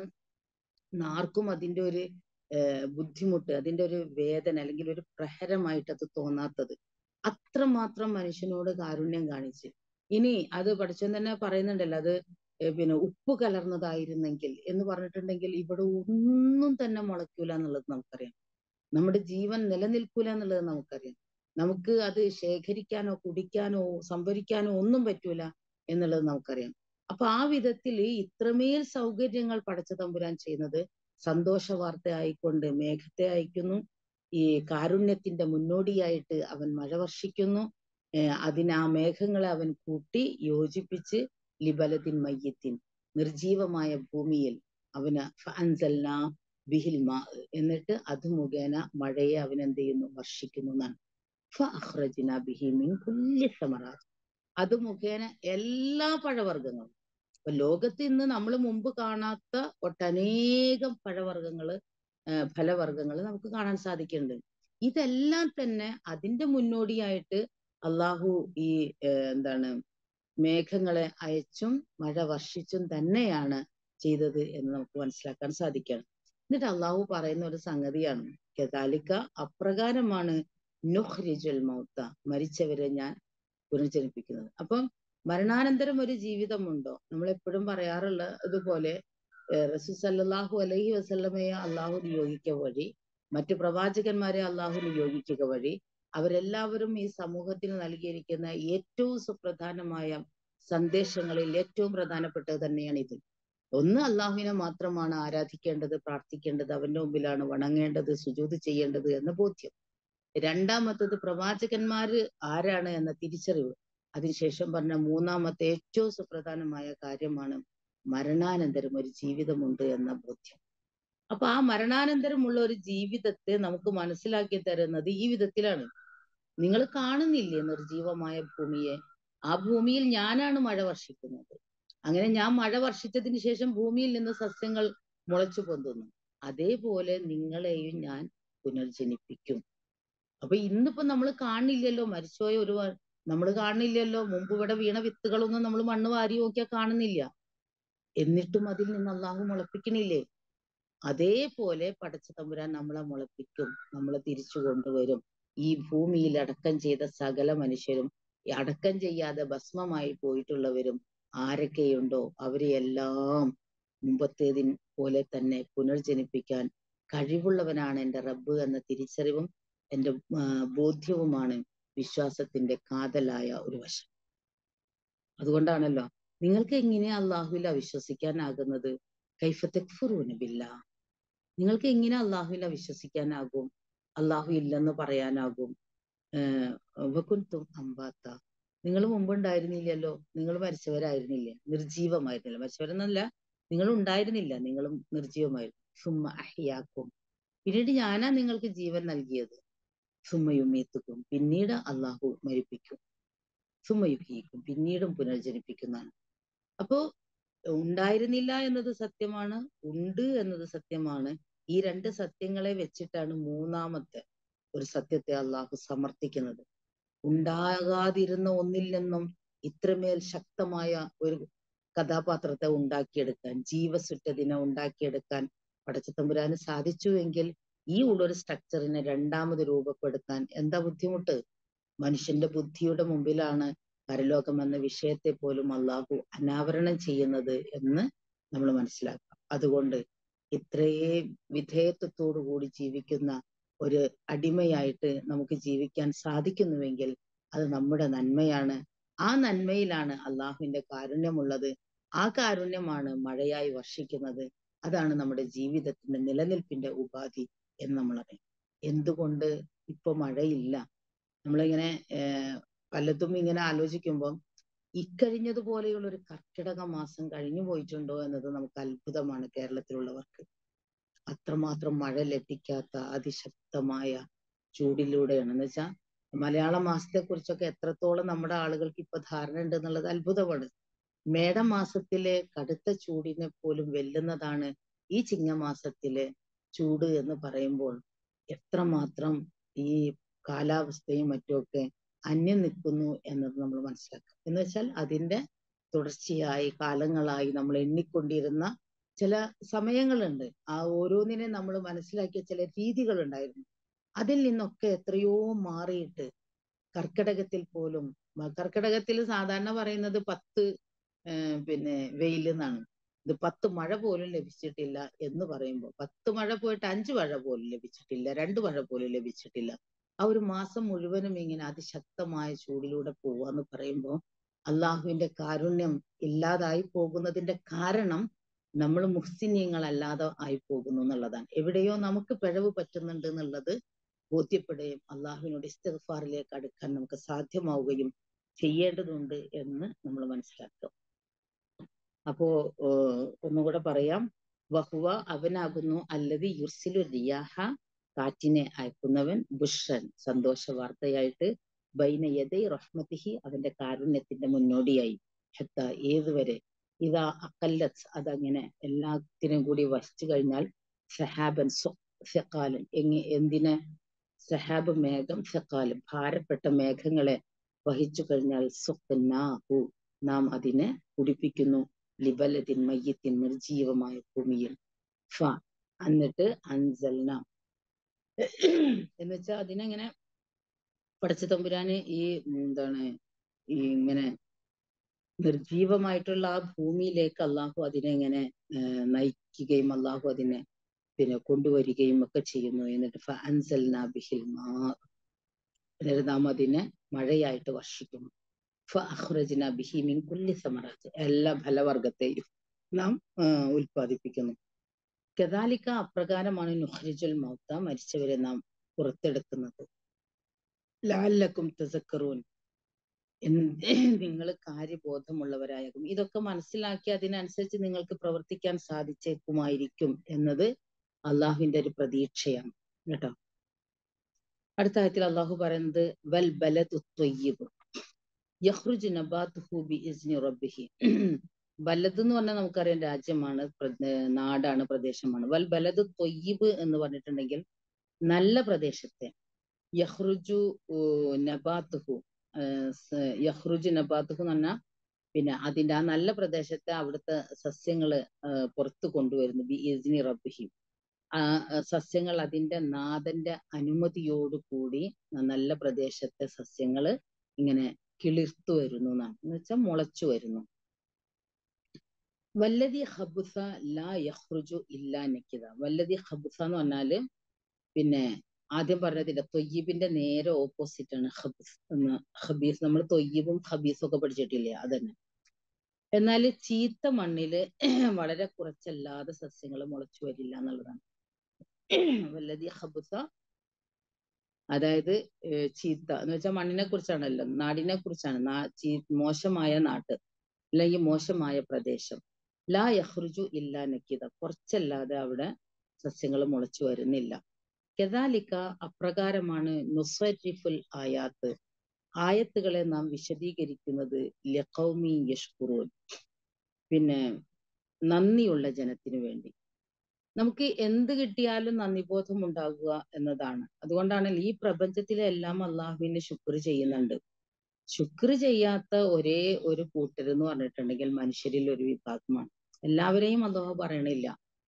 ആർക്കും അതിന്റെ ഒരു ബുദ്ധിമുട്ട്, അതിന്റെ ഒരു വേദന അല്ലെങ്കിൽ ഒരു പ്രഹരമായിട്ട് അത് തോന്നാത്തത്. അത്രമാത്രം മനുഷ്യനോട് കാരുണ്യം കാണിച്ച്. ഇനി അത് പഠിച്ചവൻ തന്നെ പറയുന്നുണ്ടല്ലോ, അത് പിന്നെ ഉപ്പ് കലർന്നതായിരുന്നെങ്കിൽ എന്ന് പറഞ്ഞിട്ടുണ്ടെങ്കിൽ ഇവിടെ ഒന്നും തന്നെ മുളയ്ക്കൂല എന്നുള്ളത് നമുക്കറിയാം. നമ്മുടെ ജീവൻ നിലനിൽക്കൂല എന്നുള്ളത് നമുക്കറിയാം. നമുക്ക് അത് ശേഖരിക്കാനോ കുടിക്കാനോ സംഭരിക്കാനോ ഒന്നും പറ്റൂല എന്നുള്ളത് നമുക്കറിയാം. അപ്പൊ ആ വിധത്തിൽ ഇത്രമേൽ സൗകര്യങ്ങൾ പടച്ച തമ്പുരാൻ ചെയ്യുന്നത് സന്തോഷ വാർത്ത ആയിക്കൊണ്ട് മേഘത്തെ അയക്കുന്നു. ഈ കാരുണ്യത്തിന്റെ മുന്നോടിയായിട്ട് അവൻ മഴ വർഷിക്കുന്നു. അതിന് ആ മേഘങ്ങളെ അവൻ കൂട്ടി യോജിപ്പിച്ച് ലിബലത്തിൻ മയ്യത്തിൻ, നിർജീവമായ ഭൂമിയിൽ അവന് ഫഅൻസൽനാ ബിഹിൽ മാ, എന്നിട്ട് അത് മുഖേന മഴയെ അവൻ എന്ത് ചെയ്യുന്നു, വർഷിക്കുന്നു എന്നാണ്. ഫഅഖ്റജ്നാ ബിഹി മിൻ കുല്ലി സമറാത്ത്, അത് മുഖേന എല്ലാ പഴവർഗ്ഗങ്ങളും. അപ്പൊ ലോകത്ത് ഇന്ന് നമ്മൾ മുമ്പ് കാണാത്ത ഒട്ടനേകം പഴവർഗ്ഗങ്ങള് ഫലവർഗ്ഗങ്ങള് നമുക്ക് കാണാൻ സാധിക്കുന്നുണ്ട്. ഇതെല്ലാം തന്നെ അതിന്റെ മുന്നോടിയായിട്ട് അള്ളാഹു ഈ എന്താണ് മേഘങ്ങളെ അയച്ചും മഴ വർഷിച്ചും തന്നെയാണ് ചെയ്തത് എന്ന് നമുക്ക് മനസ്സിലാക്കാൻ സാധിക്കണം. എന്നിട്ട് അള്ളാഹു പറയുന്ന ഒരു സംഗതിയാണ്, കദാലിക, അപ്രകാരമാണ് നുഖ്രിജുൽ മൗത, മരിച്ചവരെ ഞാൻ പുനർജനിപ്പിക്കുന്നത്. അപ്പം മരണാനന്തരം ഒരു ജീവിതമുണ്ടോ? നമ്മൾ എപ്പോഴും പറയാറുള്ള അതുപോലെ റസൂൽ സല്ലല്ലാഹു അലൈഹി വസല്ലമയെ അള്ളാഹു നിയോഗിക്കുക വഴി, മറ്റു പ്രവാചകന്മാരെ അള്ളാഹു നിയോഗിക്കുക വഴി അവരെല്ലാവരും ഈ സമൂഹത്തിന് നൽകിയിരിക്കുന്ന ഏറ്റവും സുപ്രധാനമായ സന്ദേശങ്ങളിൽ ഏറ്റവും പ്രധാനപ്പെട്ടത് തന്നെയാണ് ഇത്. ഒന്ന്, അള്ളാഹുവിനെ മാത്രമാണ് ആരാധിക്കേണ്ടത്, പ്രാർത്ഥിക്കേണ്ടത്, അവന്റെ മുമ്പിലാണ് വണങ്ങേണ്ടത്, സുജൂദ് ചെയ്യേണ്ടത് എന്ന ബോധ്യം. രണ്ടാമത്തത് പ്രവാചകന്മാര് ആരാണ് എന്ന തിരിച്ചറിവ്. അതിനുശേഷം പറഞ്ഞ മൂന്നാമത്തെ ഏറ്റവും സുപ്രധാനമായ കാര്യമാണ് മരണാനന്തരം ഒരു ജീവിതമുണ്ട് എന്ന ബോധ്യം. അപ്പൊ ആ മരണാനന്തരമുള്ള ഒരു ജീവിതത്തെ നമുക്ക് മനസ്സിലാക്കി തരുന്നത് ഈ വിധത്തിലാണ്. നിങ്ങൾ കാണുന്നില്ലേ നിർജീവമായ ഭൂമിയെ? ആ ഭൂമിയിൽ ഞാനാണ് മഴ വർഷിക്കുന്നത്. അങ്ങനെ ഞാൻ മഴ വർഷിച്ചതിന് ശേഷം ഭൂമിയിൽ നിന്ന് സസ്യങ്ങൾ മുളച്ചു പൊന്തുന്നു. അതേപോലെ നിങ്ങളെയും ഞാൻ പുനർജനിപ്പിക്കും. അപ്പൊ ഇന്നിപ്പോ നമ്മൾ കാണില്ലല്ലോ മരിച്ചുപോയ ഒരു, നമ്മൾ കാണില്ലല്ലോ മുമ്പ് ഇവിടെ വീണ വിത്തുകളൊന്നും നമ്മൾ മണ്ണ് വാരി നോക്കിയാൽ കാണുന്നില്ല. എന്നിട്ടും അതിൽ നിന്ന് അള്ളാഹു മുളപ്പിക്കണില്ലേ? അതേപോലെ പടച്ച തമ്പുരാൻ നമ്മളെ മുളപ്പിക്കും, നമ്മളെ തിരിച്ചു കൊണ്ടുവരും. ഈ ഭൂമിയിൽ അടക്കം ചെയ്ത സകല മനുഷ്യരും, അടക്കം ചെയ്യാതെ ഭസ്മമായി പോയിട്ടുള്ളവരും ആരൊക്കെയുണ്ടോ അവരെയെല്ലാം മുമ്പത്തേതിൻ പോലെ തന്നെ പുനർജനിപ്പിക്കാൻ കഴിവുള്ളവനാണ് എൻ്റെ റബ്ബ് എന്ന തിരിച്ചറിവും എൻ്റെ ബോധ്യവുമാണ് വിശ്വാസത്തിന്റെ കാതലായ ഒരു വശം. അതുകൊണ്ടാണല്ലോ നിങ്ങൾക്ക് എങ്ങനെയാ അള്ളാഹുവിൽ അവിശ്വസിക്കാനാകുന്നത്? കൈഫ തക്ഫുറൂന ബില്ലാഹ്, നിങ്ങൾക്ക് എങ്ങനെ അള്ളാഹുവിൽ അവിശ്വസിക്കാനാകും, അള്ളാഹു ഇല്ലെന്ന് പറയാനാകും? വകുൻതും അംബാത്ത, നിങ്ങൾ മുമ്പുണ്ടായിരുന്നില്ലല്ലോ, നിങ്ങൾ മരിച്ചവരായിരുന്നില്ലേ, നിർജീവമായിരുന്നില്ല. മരിച്ചവരെന്നല്ല, നിങ്ങൾ ഉണ്ടായിരുന്നില്ല, നിങ്ങളും നിർജീവമായിരുന്നു. സുമ്മ അഹ്യാക്കും, പിന്നീട് ഞാനാ നിങ്ങൾക്ക് ജീവൻ നൽകിയത്. സുമ്മയുമീത്തുക്കും, പിന്നീട് അള്ളാഹു മരിപ്പിക്കും. സുമ്മയുഹീക്കും, പിന്നീടും പുനർജനിപ്പിക്കുന്നതാണ്. അപ്പോ ഉണ്ടായിരുന്നില്ല എന്നത് സത്യമാണ്, ഉണ്ട് എന്നത് സത്യമാണ്. ഈ രണ്ട് സത്യങ്ങളെ വെച്ചിട്ടാണ് മൂന്നാമത്തെ ഒരു സത്യത്തെ അള്ളാഹു സമർത്ഥിക്കുന്നത്. ഉണ്ടാകാതിരുന്ന ഒന്നിൽ നിന്നും ഇത്രമേൽ ശക്തമായ ഒരു കഥാപാത്രത്തെ ഉണ്ടാക്കിയെടുക്കാൻ, ജീവസുറ്റതിനെ ഉണ്ടാക്കിയെടുക്കാൻ പടച്ചതമ്പുരാന് സാധിച്ചുവെങ്കിൽ ഈ ഉള്ളൊരു സ്ട്രക്ചറിനെ രണ്ടാമത് രൂപപ്പെടുത്താൻ എന്താ ബുദ്ധിമുട്ട്? മനുഷ്യന്റെ ബുദ്ധിയുടെ മുമ്പിലാണ് പരലോകം എന്ന വിഷയത്തെ പോലും അള്ളാഹു അനാവരണം ചെയ്യുന്നത് എന്ന് നമ്മൾ മനസ്സിലാക്കാം. അതുകൊണ്ട് ഇത്രയേ വിധേയത്വത്തോടു കൂടി ജീവിക്കുന്ന ഒരു അടിമയായിട്ട് നമുക്ക് ജീവിക്കാൻ സാധിക്കുന്നുവെങ്കിൽ അത് നമ്മുടെ നന്മയാണ്. ആ നന്മയിലാണ് അള്ളാഹുവിന്റെ കാരുണ്യമുള്ളത്. ആ കാരുണ്യമാണ് മഴയായി വർഷിക്കുന്നത്. അതാണ് നമ്മുടെ ജീവിതത്തിന്റെ നിലനിൽപ്പിന്റെ ഉപാധി എന്ന് നമ്മളറിയാം. എന്തുകൊണ്ട് ഇപ്പൊ മഴയില്ല? നമ്മളിങ്ങനെ ഏർ പലതും ഇങ്ങനെ ആലോചിക്കുമ്പോൾ ഇക്കഴിഞ്ഞതുപോലെയുള്ള ഒരു കർക്കിടക മാസം കഴിഞ്ഞു പോയിട്ടുണ്ടോ എന്നത് നമുക്ക് അത്ഭുതമാണ് കേരളത്തിലുള്ളവർക്ക്. അത്രമാത്രം മഴ ലഭിക്കാത്ത അതിശക്തമായ ചൂടിലൂടെയാണ്. എന്ന് വെച്ചാൽ മലയാള മാസത്തെ കുറിച്ചൊക്കെ എത്രത്തോളം നമ്മുടെ ആളുകൾക്ക് ഇപ്പൊ ധാരണ ഉണ്ട് എന്നുള്ളത് അത്ഭുതമാണ്. മേടമാസത്തിലെ കടുത്ത ചൂടിനെ പോലും വെല്ലുന്നതാണ് ഈ ചിങ്ങമാസത്തിലെ ചൂട് എന്ന് പറയുമ്പോൾ എത്രമാത്രം ഈ കാലാവസ്ഥയും മറ്റുമൊക്കെ അന്യം നിൽക്കുന്നു എന്നത് നമ്മൾ മനസ്സിലാക്കുക. എന്ന് വെച്ചാൽ അതിന്റെ തുടർച്ചയായി കാലങ്ങളായി നമ്മൾ എണ്ണിക്കൊണ്ടിരുന്ന ചില സമയങ്ങളുണ്ട്. ആ ഓരോന്നിനെ നമ്മൾ മനസ്സിലാക്കിയ ചില രീതികൾ ഉണ്ടായിരുന്നു. അതിൽ നിന്നൊക്കെ എത്രയോ മാറിയിട്ട് കർക്കിടകത്തിൽ പോലും, കർക്കിടകത്തിൽ സാധാരണ പറയുന്നത് പത്ത് പിന്നെ വെയിൽ എന്നാണ്. ഇത് പത്ത് മഴ പോലും ലഭിച്ചിട്ടില്ല എന്ന് പറയുമ്പോൾ, പത്ത് മഴ പോയിട്ട് അഞ്ച് മഴ പോലും ലഭിച്ചിട്ടില്ല, രണ്ട് മഴ പോലും ലഭിച്ചിട്ടില്ല. ആ ഒരു മാസം മുഴുവനും ഇങ്ങനെ അതിശക്തമായ ചൂടിലൂടെ പോവാന്ന് പറയുമ്പോൾ അള്ളാഹുവിന്റെ കാരുണ്യം ഇല്ലാതായി പോകുന്നതിന്റെ കാരണം നമ്മൾ മുഹ്സിനീങ്ങളല്ലാതെ ആയി പോകുന്നു എന്നുള്ളതാണ്. എവിടെയോ നമുക്ക് പിഴവ് പറ്റുന്നുണ്ട് എന്നുള്ളത് ബോധ്യപ്പെടുകയും അള്ളാഹുവിനോട് ഇസ്തിഗ്ഫാറിലേക്ക് അടുക്കാൻ നമുക്ക് സാധ്യമാവുകയും ചെയ്യേണ്ടതുണ്ട് എന്ന് നമ്മൾ മനസ്സിലാക്കുക. അപ്പോ ഒന്നുകൂടെ പറയാം. വഹുവ അവനാകുന്നു അല്ലദി യുർസിലു റിയാഹ കാറ്റിനെ അയക്കുന്നവൻ, ബുഷ്റൻ സന്തോഷ വാർത്തയായിട്ട്, ബൈന യദൈ റഹ്മത്തിഹി അവന്റെ കാരുണ്യത്തിന്റെ മുന്നോടിയായി, ഹത്ത ഏതുവരെ, ഇതാ അക്കല്ലത്ത് അതങ്ങനെ എല്ലാത്തിനും കൂടി വഹിച്ചു കഴിഞ്ഞാൽ, സഹാബൻ സഖാലൻ എങ്ങി എന്തിനെ, സഹാബ് മേഘം, സഖാലും ഭാരപ്പെട്ട മേഘങ്ങളെ വഹിച്ചു കഴിഞ്ഞാൽ, സുഖ്നാഹു നാം അതിനെ കുടിപ്പിക്കുന്നു, ലിബലത്തിൻ മയ്യത്തിൻ നിർജീവമായ ഭൂമിയിൽ, ഫ എന്നിട്ട് അൻസൽന എന്ന് വെച്ചാൽ അതിനെങ്ങനെ പടച്ച തമ്പുരാന് ഈ എന്താണ് ഈ ഇങ്ങനെ നിർജീവമായിട്ടുള്ള ആ ഭൂമിയിലേക്ക് അള്ളാഹു അതിനെ ഇങ്ങനെ നയിക്കുകയും അള്ളാഹു അതിനെ പിന്നെ കൊണ്ടുവരികയും ഒക്കെ ചെയ്യുന്നു. എന്നിട്ട് ഫ അൻസൽന ബിഹിൽ മാ, എന്നിട്ട് നാം അതിനെ മഴയായിട്ട് വർഷിക്കുന്നു. ഫ അഖ്റജ്ന ബിഹി മിൻ കുല്ലി സമറാത്ത് എല്ലാ ഫലവർഗത്തെയും നാം ഉൽപ്പാദിപ്പിക്കുന്നു. കദാലിക അപ്രകാരമാണ് നുഖ്രിജുൽ മൗത മരിച്ചവരെ നാം പുറത്തെടുക്കുന്നത്. ലഅല്ലക്കും തസക്കറൂൻ നിങ്ങൾ കാര്യബോധമുള്ളവരാകും. ഇതൊക്കെ മനസ്സിലാക്കി അതിനനുസരിച്ച് നിങ്ങൾക്ക് പ്രവർത്തിക്കാൻ സാധിച്ചേക്കുമായിരിക്കും എന്നത് അള്ളാഹുവിന്റെ ഒരു പ്രതീക്ഷയാണ് കേട്ടോ. അടുത്ത ആയത്തിൽ അള്ളാഹു പറയുന്നത് വൽ ബലദു ത്വയ്യിബ് യഖ്റുജു നബാതുഹു ബിഇസ്നി റബ്ബിഹി. ബലദ് എന്ന് പറഞ്ഞാൽ നമുക്കറിയാം രാജ്യമാണ്, നാടാണ്, പ്രദേശമാണ്. വൽ ബലദു ത്വയ്യിബ് എന്ന് പറഞ്ഞിട്ടുണ്ടെങ്കിൽ നല്ല പ്രദേശത്തെ, യഖ്റുജു നബാതുഹു യഖ്റുജു നബാതുഹു എന്ന് പറഞ്ഞാൽ പിന്നെ അതിന്റെ ആ നല്ല പ്രദേശത്തെ അവിടുത്തെ സസ്യങ്ങള് പുറത്തു കൊണ്ടുവരുന്നു. ബിഇസ്നി റബ്ബിഹി ആ സസ്യങ്ങൾ അതിന്റെ നാഥന്റെ അനുമതിയോടുകൂടി നല്ല പ്രദേശത്തെ സസ്യങ്ങള് ഇങ്ങനെ കിളിർത്തു വരുന്നു എന്നാണ്, എന്ന് വെച്ചാൽ മുളച്ചു വരുന്നു. വല്ലതി ഹബുസ ലാ യഖ്റുജു ഇല്ലാ നക്കിദ. വല്ലതി ഹബുസ എന്ന് പറഞ്ഞാല് പിന്നെ ആദ്യം പറഞ്ഞതില്ല, തൊയ്യബിന്റെ നേരെ ഓപ്പോസിറ്റ് ആണ് ഹബീസ് എന്ന്. ഹബീസ് നമ്മൾ തൊയ്യബും ഹബീസും ഒക്കെ പഠിച്ചിട്ടില്ലേ, അതന്നെ. എന്നാൽ ചീത്ത മണ്ണില് വളരെ കുറച്ചല്ലാതെ സസ്യങ്ങൾ മുളച്ചു വരില്ല എന്നുള്ളതാണ്. വല്ലതി ഹബുസ അതായത് ചീത്ത എന്ന് വെച്ചാൽ മണ്ണിനെ കുറിച്ചാണല്ലോ, നാടിനെ കുറിച്ചാണ്. നാ ചീ മോശമായ നാട്ട് അല്ലെങ്കിൽ മോശമായ പ്രദേശം. ലാ യഖ്റുജു ഇല്ലാ നക്കിദ കുറച്ചല്ലാതെ അവിടെ സസ്യങ്ങൾ മുളച്ചു വരുന്നില്ല. കദാലിക അപ്രകാരമാണ് നുസ്വരിഫുൽ ആയാത്ത് ആയത്തുകളെ നാം വിശദീകരിക്കുന്നത് ലഖൗമി യഷ്കുറൂൻ പിന്നെ നന്ദിയുള്ള ജനത്തിനു വേണ്ടി. നമുക്ക് എന്ത് കിട്ടിയാലും നന്ദിബോധം ഉണ്ടാകുക എന്നതാണ്. അതുകൊണ്ടാണ് ഈ പ്രപഞ്ചത്തിലെ എല്ലാം അള്ളാഹുവിന് ശുക്ർ ചെയ്യുന്നുണ്ട്. ശുക്ർ ചെയ്യാത്ത ഒരേ ഒരു കൂട്ടരെന്ന് പറഞ്ഞിട്ടുണ്ടെങ്കിൽ മനുഷ്യരിൽ ഒരു വിഭാഗമാണ്. എല്ലാവരെയും അള്ളാഹു പറയണില്ല,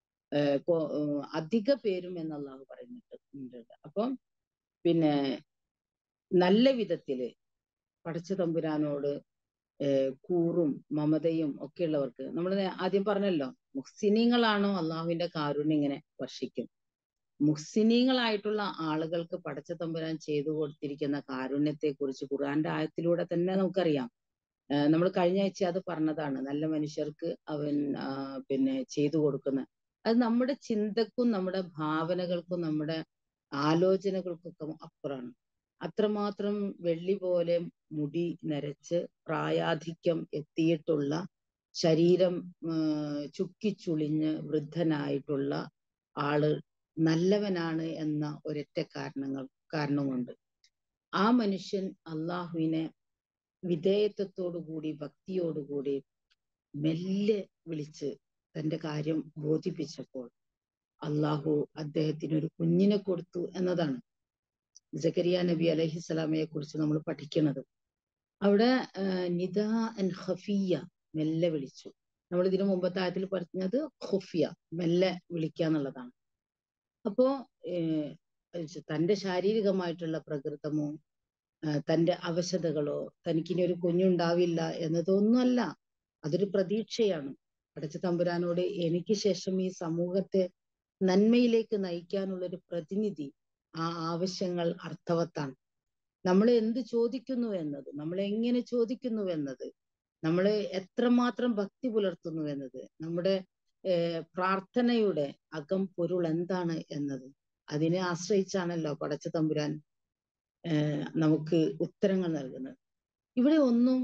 അധിക പേരും എന്ന് അള്ളാഹു പറയുന്നുണ്ട്. അപ്പം പിന്നെ നല്ല വിധത്തില് പടച്ച തമ്പുരാനോട് ഏർ കൂറും മമതയും ഒക്കെ ഉള്ളവർക്ക്, നമ്മൾ ആദ്യം പറഞ്ഞല്ലോ, മുഹ്സിനീങ്ങളാണോ അള്ളാഹുവിന്റെ കാരുണ്യം ഇങ്ങനെ വർഷിക്കും. മുഹ്സിനീങ്ങളായിട്ടുള്ള ആളുകൾക്ക് പടച്ച തമ്പുരാൻ ചെയ്തു കൊടുത്തിരിക്കുന്ന കാരുണ്യത്തെ കുറിച്ച് ഖുർആന്റെ ആയത്തിലൂടെ തന്നെ നമുക്കറിയാം. നമ്മൾ കഴിഞ്ഞ ആഴ്ച അത് പറഞ്ഞതാണ്. നല്ല മനുഷ്യർക്ക് അവൻ പിന്നെ ചെയ്തു കൊടുക്കുന്ന, അത് നമ്മുടെ ചിന്തക്കും നമ്മുടെ ഭാവനകൾക്കും നമ്മുടെ ആലോചനകൾക്കൊക്കെ അപ്പുറമാണ്. അത്രമാത്രം വെള്ളി പോലെ മുടി നരച്ച് പ്രായാധിക്യം എത്തിയിട്ടുള്ള, ശരീരം ചുക്കിച്ചുളിഞ്ഞ് വൃദ്ധനായിട്ടുള്ള ആള് നല്ലവനാണ് എന്ന ഒരൊറ്റ കാരണങ്ങൾ കാരണം കൊണ്ട് ആ മനുഷ്യൻ അള്ളാഹുവിനെ വിധേയത്വത്തോടുകൂടി ഭക്തിയോടുകൂടി മെല്ലെ വിളിച്ച് തന്റെ കാര്യം ബോധിപ്പിച്ചപ്പോൾ അള്ളാഹു അദ്ദേഹത്തിന് ഒരു കുഞ്ഞിനെ കൊടുത്തു എന്നതാണ് സക്കരിയ നബി അലൈഹിസ്സലാമയെ കുറിച്ച് നമ്മൾ പഠിക്കുന്നത്. അവിടെ നിദാ അൻ ഖഫിയ, മെല്ലെ വിളിച്ചു. നമ്മൾ ഇതിനു മുമ്പത്തെ ആയത്തിൽ പറഞ്ഞത് ഖുഫിയ, മെല്ലെ വിളിക്കുക എന്നുള്ളതാണ്. അപ്പോ തന്റെ ശാരീരികമായിട്ടുള്ള പ്രകൃതമോ തന്റെ അവശതകളോ തനിക്കിനി ഒരു കുഞ്ഞുണ്ടാവില്ല എന്നതൊന്നുമല്ല, അതൊരു പ്രതീക്ഷയാണ്. പടച്ച തമ്പുരാനോട് എനിക്ക് ശേഷം ഈ സമൂഹത്തെ നന്മയിലേക്ക് നയിക്കാനുള്ളൊരു പ്രതിനിധി, ആ ആവശ്യങ്ങൾ അർത്ഥവത്താണ്. നമ്മൾ എന്ത് ചോദിക്കുന്നു എന്നത്, നമ്മൾ എങ്ങനെ ചോദിക്കുന്നു എന്നത്, നമ്മൾ എത്രമാത്രം ഭക്തി പുലർത്തുന്നു എന്നത്, നമ്മുടെ പ്രാർത്ഥനയുടെ അകം പൊരുൾ എന്താണ് എന്നത്, അതിനെ ആശ്രയിച്ചാണല്ലോ പടച്ച തമ്പുരാൻ നമുക്ക് ഉത്തരങ്ങൾ നൽകുന്നത്. ഇവിടെ ഒന്നും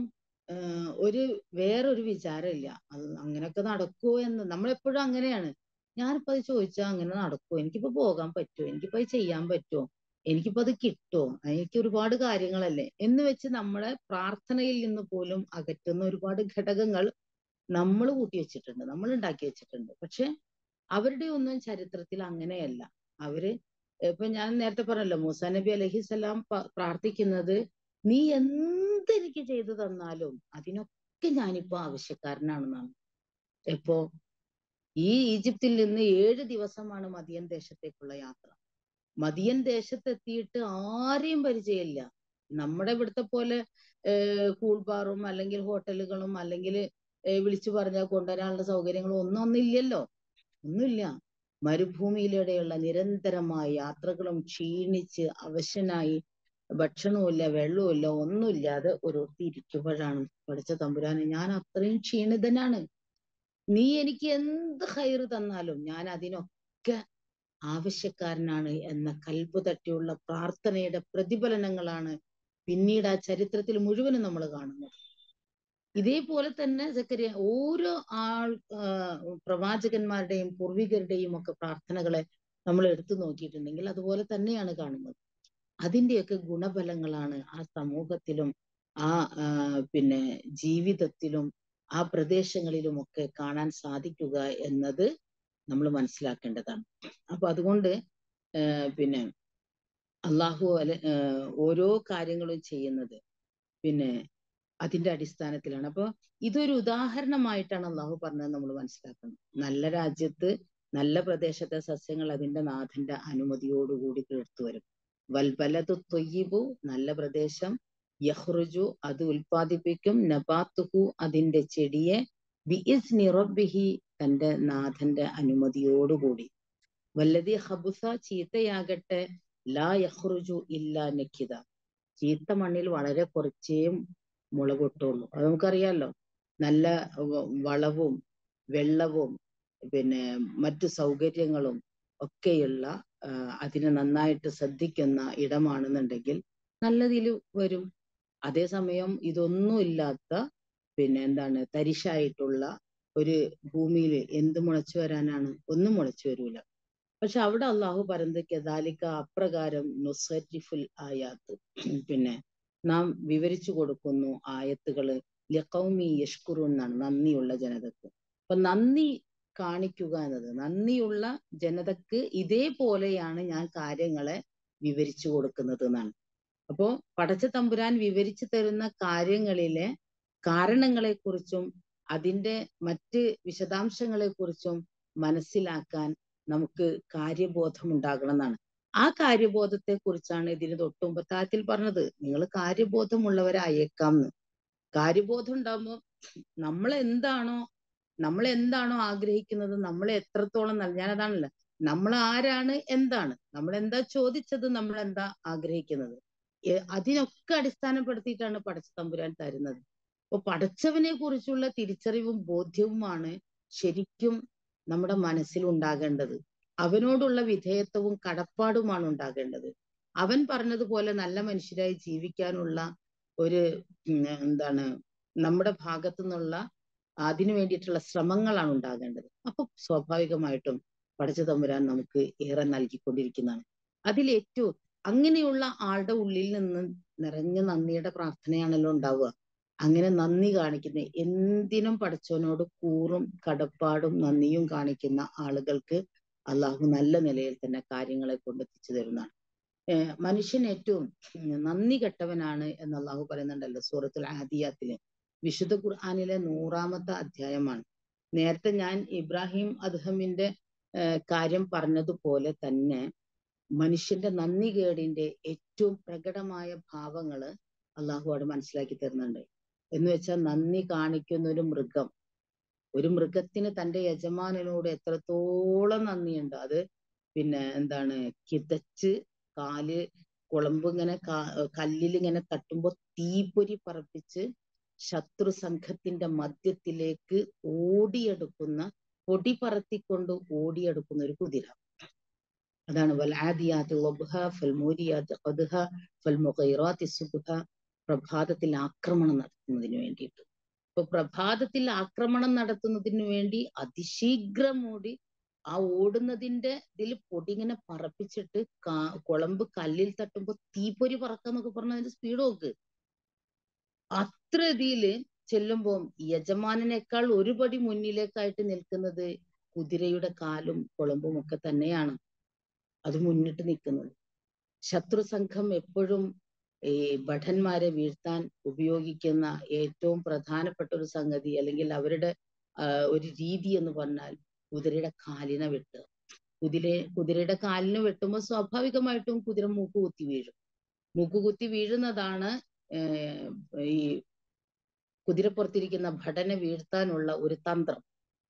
ഒരു വേറൊരു വിചാരമില്ല. അത് അങ്ങനെയൊക്കെ നടക്കുമോ എന്ന്. നമ്മളെപ്പോഴും അങ്ങനെയാണ്. ഞാനിപ്പോ അത് ചോദിച്ചാൽ അങ്ങനെ നടക്കുമോ, എനിക്കിപ്പോ പോകാൻ പറ്റുമോ, എനിക്കിപ്പോ അത് ചെയ്യാൻ പറ്റുമോ, എനിക്കിപ്പോ അത് കിട്ടുമോ, എനിക്ക് ഒരുപാട് കാര്യങ്ങളല്ലേ എന്ന് വെച്ച് നമ്മളെ പ്രാർത്ഥനയിൽ നിന്ന് പോലും അകറ്റുന്ന ഒരുപാട് ഘടകങ്ങൾ നമ്മൾ കൂട്ടി വെച്ചിട്ടുണ്ട്, നമ്മൾ ഉണ്ടാക്കി വെച്ചിട്ടുണ്ട്. പക്ഷെ അവരുടെ ഒന്നും ചരിത്രത്തിൽ അങ്ങനെയല്ല. അവര് ഇപ്പൊ ഞാൻ നേരത്തെ പറഞ്ഞല്ലോ, മൂസാ നബി അലൈഹിസ്സലാം പ്രാർത്ഥിക്കുന്നത്, നീ എന്തെനിക്ക് ചെയ്തു തന്നാലും അതിനൊക്കെ ഞാനിപ്പോ ആവശ്യക്കാരനാണെന്നാണ്. ഇപ്പോ ഈ ഈജിപ്തിൽ നിന്ന് ഏഴ് ദിവസമാണ് മദിയൻ ദേശത്തേക്കുള്ള യാത്ര. മദിയൻ ദേശത്തെത്തിയിട്ട് ആരെയും പരിചയമില്ല. നമ്മുടെ ഇവിടുത്തെ പോലെ കൂൾബാറും അല്ലെങ്കിൽ ഹോട്ടലുകളും അല്ലെങ്കിൽ വിളിച്ചു പറഞ്ഞാൽ കൊണ്ടുവരാനുള്ള സൗകര്യങ്ങളും ഒന്നും ഒന്നില്ലല്ലോ, ഒന്നുമില്ല. മരുഭൂമിയിലൂടെയുള്ള നിരന്തരമായ യാത്രകളും ക്ഷീണിച്ച് അവശനായി ഭക്ഷണവുമില്ല വെള്ളവുമില്ല ഒന്നുമില്ലാതെ ഓരോരുത്തിരിക്കുമ്പോഴാണ് പഠിച്ച തമ്പുരാന്, ഞാൻ അത്രയും ക്ഷീണിതനാണ്, നീ എനിക്ക് എന്ത് ഹൈറ് തന്നാലും ഞാൻ അതിനൊക്കെ ആവശ്യക്കാരനാണ് എന്ന കൽബ് തട്ടിയുള്ള പ്രാർത്ഥനയുടെ പ്രതിഫലനങ്ങളാണ് പിന്നീട് ആ ചരിത്രത്തിൽ മുഴുവനും നമ്മൾ കാണുന്നത്. ഇതേപോലെ തന്നെ സക്കരിയ ഓരോ ആൾ പ്രവാചകന്മാരുടെയും പൂർവികരുടെയും ഒക്കെ പ്രാർത്ഥനകളെ നമ്മൾ എടുത്തു നോക്കിയിട്ടുണ്ടെങ്കിൽ അതുപോലെ തന്നെയാണ് കാണുന്നത്. അതിൻ്റെയൊക്കെ ഗുണഫലങ്ങളാണ് ആ സമൂഹത്തിലും ആ പിന്നെ ജീവിതത്തിലും ആ പ്രദേശങ്ങളിലുമൊക്കെ കാണാൻ സാധിക്കുക എന്നത് നമ്മൾ മനസ്സിലാക്കേണ്ടതാണ്. അപ്പൊ അതുകൊണ്ട് പിന്നെ അള്ളാഹു അല ഓരോ കാര്യങ്ങളും ചെയ്യുന്നത് പിന്നെ അതിന്റെ അടിസ്ഥാനത്തിലാണ്. അപ്പൊ ഇതൊരു ഉദാഹരണമായിട്ടാണ് അള്ളാഹു പറഞ്ഞത് നമ്മൾ മനസ്സിലാക്കണം. നല്ല രാജ്യത്ത് നല്ല പ്രദേശത്തെ സസ്യങ്ങൾ അതിന്റെ നാഥന്റെ അനുമതിയോടുകൂടി തീർത്തു വരും. വൽബലതു ത്വയ്യിബു, നല്ല പ്രദേശം, യഹ്റുജു, അത് ഉൽപ്പാദിപ്പിക്കും, നബാത്തുഹു, അതിന്റെ ചെടിയെ, ബിഇസ്നി റബ്ബിഹി, തന്റെ നാഥന്റെ അനുമതിയോടുകൂടി, വല്ലതി ഹബുസ, ചീത്തയാകട്ടെ, ലാ യഹ്റുജു ഇല്ലാ നക്കിദ, ചീത്ത മണ്ണിൽ വളരെ കുറച്ചേ മുള പൊട്ടുള്ളൂ. അത് നമുക്കറിയാലോ. നല്ല വളവും വെള്ളവും പിന്നെ മറ്റു സൗകര്യങ്ങളും ഒക്കെയുള്ള അതിനെ നന്നായിട്ട് ശ്രദ്ധിക്കുന്ന ഇടമാണെന്നുണ്ടെങ്കിൽ നല്ലതിൽ വരും. അതേസമയം ഇതൊന്നുമില്ലാത്ത പിന്നെ എന്താണ് തരിശായിട്ടുള്ള ഒരു ഭൂമിയിൽ എന്ത് മുളച്ചു വരാനാണ്? ഒന്നും മുളച്ചു വരൂല. പക്ഷെ അവിടെ അള്ളാഹു പറയുന്നത് കദാലിക, അപ്രകാരം നുസരിഫുൽ ആയാത്ത്, പിന്നെ നാം വിവരിച്ചു കൊടുക്കുന്നു ആയത്തുകള് ലിഖൗമി യഷ്കുറൂൻ എന്നാണ്, നന്ദിയുള്ള ജനതക്ക്. അപ്പൊ നന്ദി കാണിക്കുക എന്നത്, നന്ദിയുള്ള ജനതക്ക് ഇതേപോലെയാണ് ഞാൻ കാര്യങ്ങളെ വിവരിച്ചു കൊടുക്കുന്നത് എന്നാണ്. അപ്പോ പടച്ച തമ്പുരാൻ വിവരിച്ചു തരുന്ന കാര്യങ്ങളിലെ കാരണങ്ങളെക്കുറിച്ചും അതിന്റെ മറ്റ് വിശദാംശങ്ങളെക്കുറിച്ചും മനസ്സിലാക്കാൻ നമുക്ക് കാര്യബോധം ഉണ്ടാകണം എന്നാണ്. ആ കാര്യബോധത്തെ കുറിച്ചാണ് ഇതിന് തൊട്ടുമുമ്പത്തായത്തിൽ പറഞ്ഞത്, നിങ്ങൾ കാര്യബോധമുള്ളവരായേക്കാം എന്ന്. കാര്യബോധം ഉണ്ടാകുമ്പോൾ നമ്മൾ എന്താണോ നമ്മൾ എന്താണോ ആഗ്രഹിക്കുന്നത്, നമ്മൾ എത്രത്തോളം നല്ല ഞാനതാണല്ലോ, നമ്മൾ ആരാണ്, എന്താണ്, നമ്മൾ എന്താ ചോദിച്ചത്, നമ്മൾ എന്താ ആഗ്രഹിക്കുന്നത്, അതിനൊക്കെ അടിസ്ഥാനപ്പെടുത്തിയിട്ടാണ് പടച്ച തമ്പുരാൻ തരുന്നത്. അപ്പൊ പടച്ചവനെ കുറിച്ചുള്ള തിരിച്ചറിവും ബോധ്യവുമാണ് ശരിക്കും നമ്മുടെ മനസ്സിൽ ഉണ്ടാകേണ്ടത്. അവനോടുള്ള വിധേയത്വവും കടപ്പാടുമാണ് ഉണ്ടാകേണ്ടത്. അവൻ പറഞ്ഞതുപോലെ നല്ല മനുഷ്യരായി ജീവിക്കാനുള്ള ഒരു എന്താണ് നമ്മുടെ ഭാഗത്തു നിന്നുള്ള അതിനു വേണ്ടിയിട്ടുള്ള ശ്രമങ്ങളാണ് ഉണ്ടാകേണ്ടത്. അപ്പൊ സ്വാഭാവികമായിട്ടും പടച്ച തമ്പുരാൻ നമുക്ക് ഏറെ നൽകിക്കൊണ്ടിരിക്കുന്നതാണ്. അതിലേറ്റവും അങ്ങനെയുള്ള ആളുടെ ഉള്ളിൽ നിന്ന് നിറഞ്ഞ നന്ദിയുടെ പ്രാർത്ഥനയാണല്ലോ ഉണ്ടാവുക. അങ്ങനെ നന്ദി കാണിക്കുന്ന, എന്തിനും പടച്ചവനോട് കൂറും കടപ്പാടും നന്ദിയും കാണിക്കുന്ന ആളുകൾക്ക് അള്ളാഹു നല്ല നിലയിൽ തന്നെ കാര്യങ്ങളെ കൊണ്ടെത്തിച്ചു തരുന്നതാണ്. ഏർ മനുഷ്യൻ ഏറ്റവും നന്ദി കെട്ടവനാണ് എന്ന് അള്ളാഹു പറയുന്നുണ്ടല്ലോ സൂറത്തുൽ ആദിയാത്തില്. വിശുദ്ധ ഖുർആനിലെ നൂറാമത്തെ അധ്യായമാണ്. നേരത്തെ ഞാൻ ഇബ്രാഹിം അദ്ഹമിന്റെ കാര്യം പറഞ്ഞതുപോലെ തന്നെ മനുഷ്യന്റെ നന്ദി കേടിന്റെ ഏറ്റവും പ്രകടമായ ഭാവങ്ങള് അള്ളാഹു അവിടെ മനസ്സിലാക്കി തരുന്നുണ്ട്. എന്ന് വെച്ചാൽ നന്ദി കാണിക്കുന്ന ഒരു മൃഗം, ഒരു മൃഗത്തിന് തന്റെ യജമാനനോട് എത്രത്തോളം നന്ദിയുണ്ട്. അത് പിന്നെ എന്താണ് കിതച്ച് കാല് കുളമ്പ് ഇങ്ങനെ കല്ലിൽ ഇങ്ങനെ തട്ടുമ്പോ തീപ്പൊരി പറപ്പിച്ച് ശത്രു സംഘത്തിന്റെ മധ്യത്തിലേക്ക് ഓടിയെടുക്കുന്ന, പൊടി പറത്തിക്കൊണ്ട് ഓടിയെടുക്കുന്ന ഒരു കുതിര. അതാണ് വൽആദിയാതി ളബ്ഹ ഫൽമൂരിയാതി ഖദ്ഹ ഫൽമുഗീറാതി സുബ്ഹ. പ്രഭാതത്തിൽ ആക്രമണം നടത്തുന്നതിന് വേണ്ടിയിട്ട്. ഇപ്പൊ പ്രഭാതത്തിൽ ആക്രമണം നടത്തുന്നതിന് വേണ്ടി അതിശീഘ്രം ഓടി ആ ഓടുന്നതിന്റെ ഇതിൽ പൊടി ഇങ്ങനെ പറപ്പിച്ചിട്ട് കാ കുളമ്പ് കല്ലിൽ തട്ടുമ്പോ തീപ്പൊരി പറക്കാന്നൊക്കെ പറഞ്ഞ അതിന്റെ സ്പീഡ് നോക്ക്. അത്ര ഇതില് ചെല്ലുമ്പോ യജമാനനേക്കാൾ ഒരു പടി മുന്നിലേക്കായിട്ട് നിൽക്കുന്നത് കുതിരയുടെ കാലും കുളമ്പും ഒക്കെ തന്നെയാണ്. അത് മുന്നിട്ട് നിൽക്കുന്നത്. ശത്രു സംഘം എപ്പോഴും ഈ ഭടന്മാരെ വീഴ്ത്താൻ ഉപയോഗിക്കുന്ന ഏറ്റവും പ്രധാനപ്പെട്ട ഒരു സംഗതി, അല്ലെങ്കിൽ അവരുടെ ഒരു രീതി എന്ന് പറഞ്ഞാൽ കുതിരയുടെ കാലിനെ വെട്ടുക. കുതിര കുതിരയുടെ കാലിന് വെട്ടുമ്പോൾ സ്വാഭാവികമായിട്ടും കുതിര മൂക്ക് കുത്തി വീഴും. മൂക്ക് കുത്തി വീഴുന്നതാണ് ഈ കുതിരപ്പുറത്തിരിക്കുന്ന ഭടനെ വീഴ്ത്താനുള്ള ഒരു തന്ത്രം.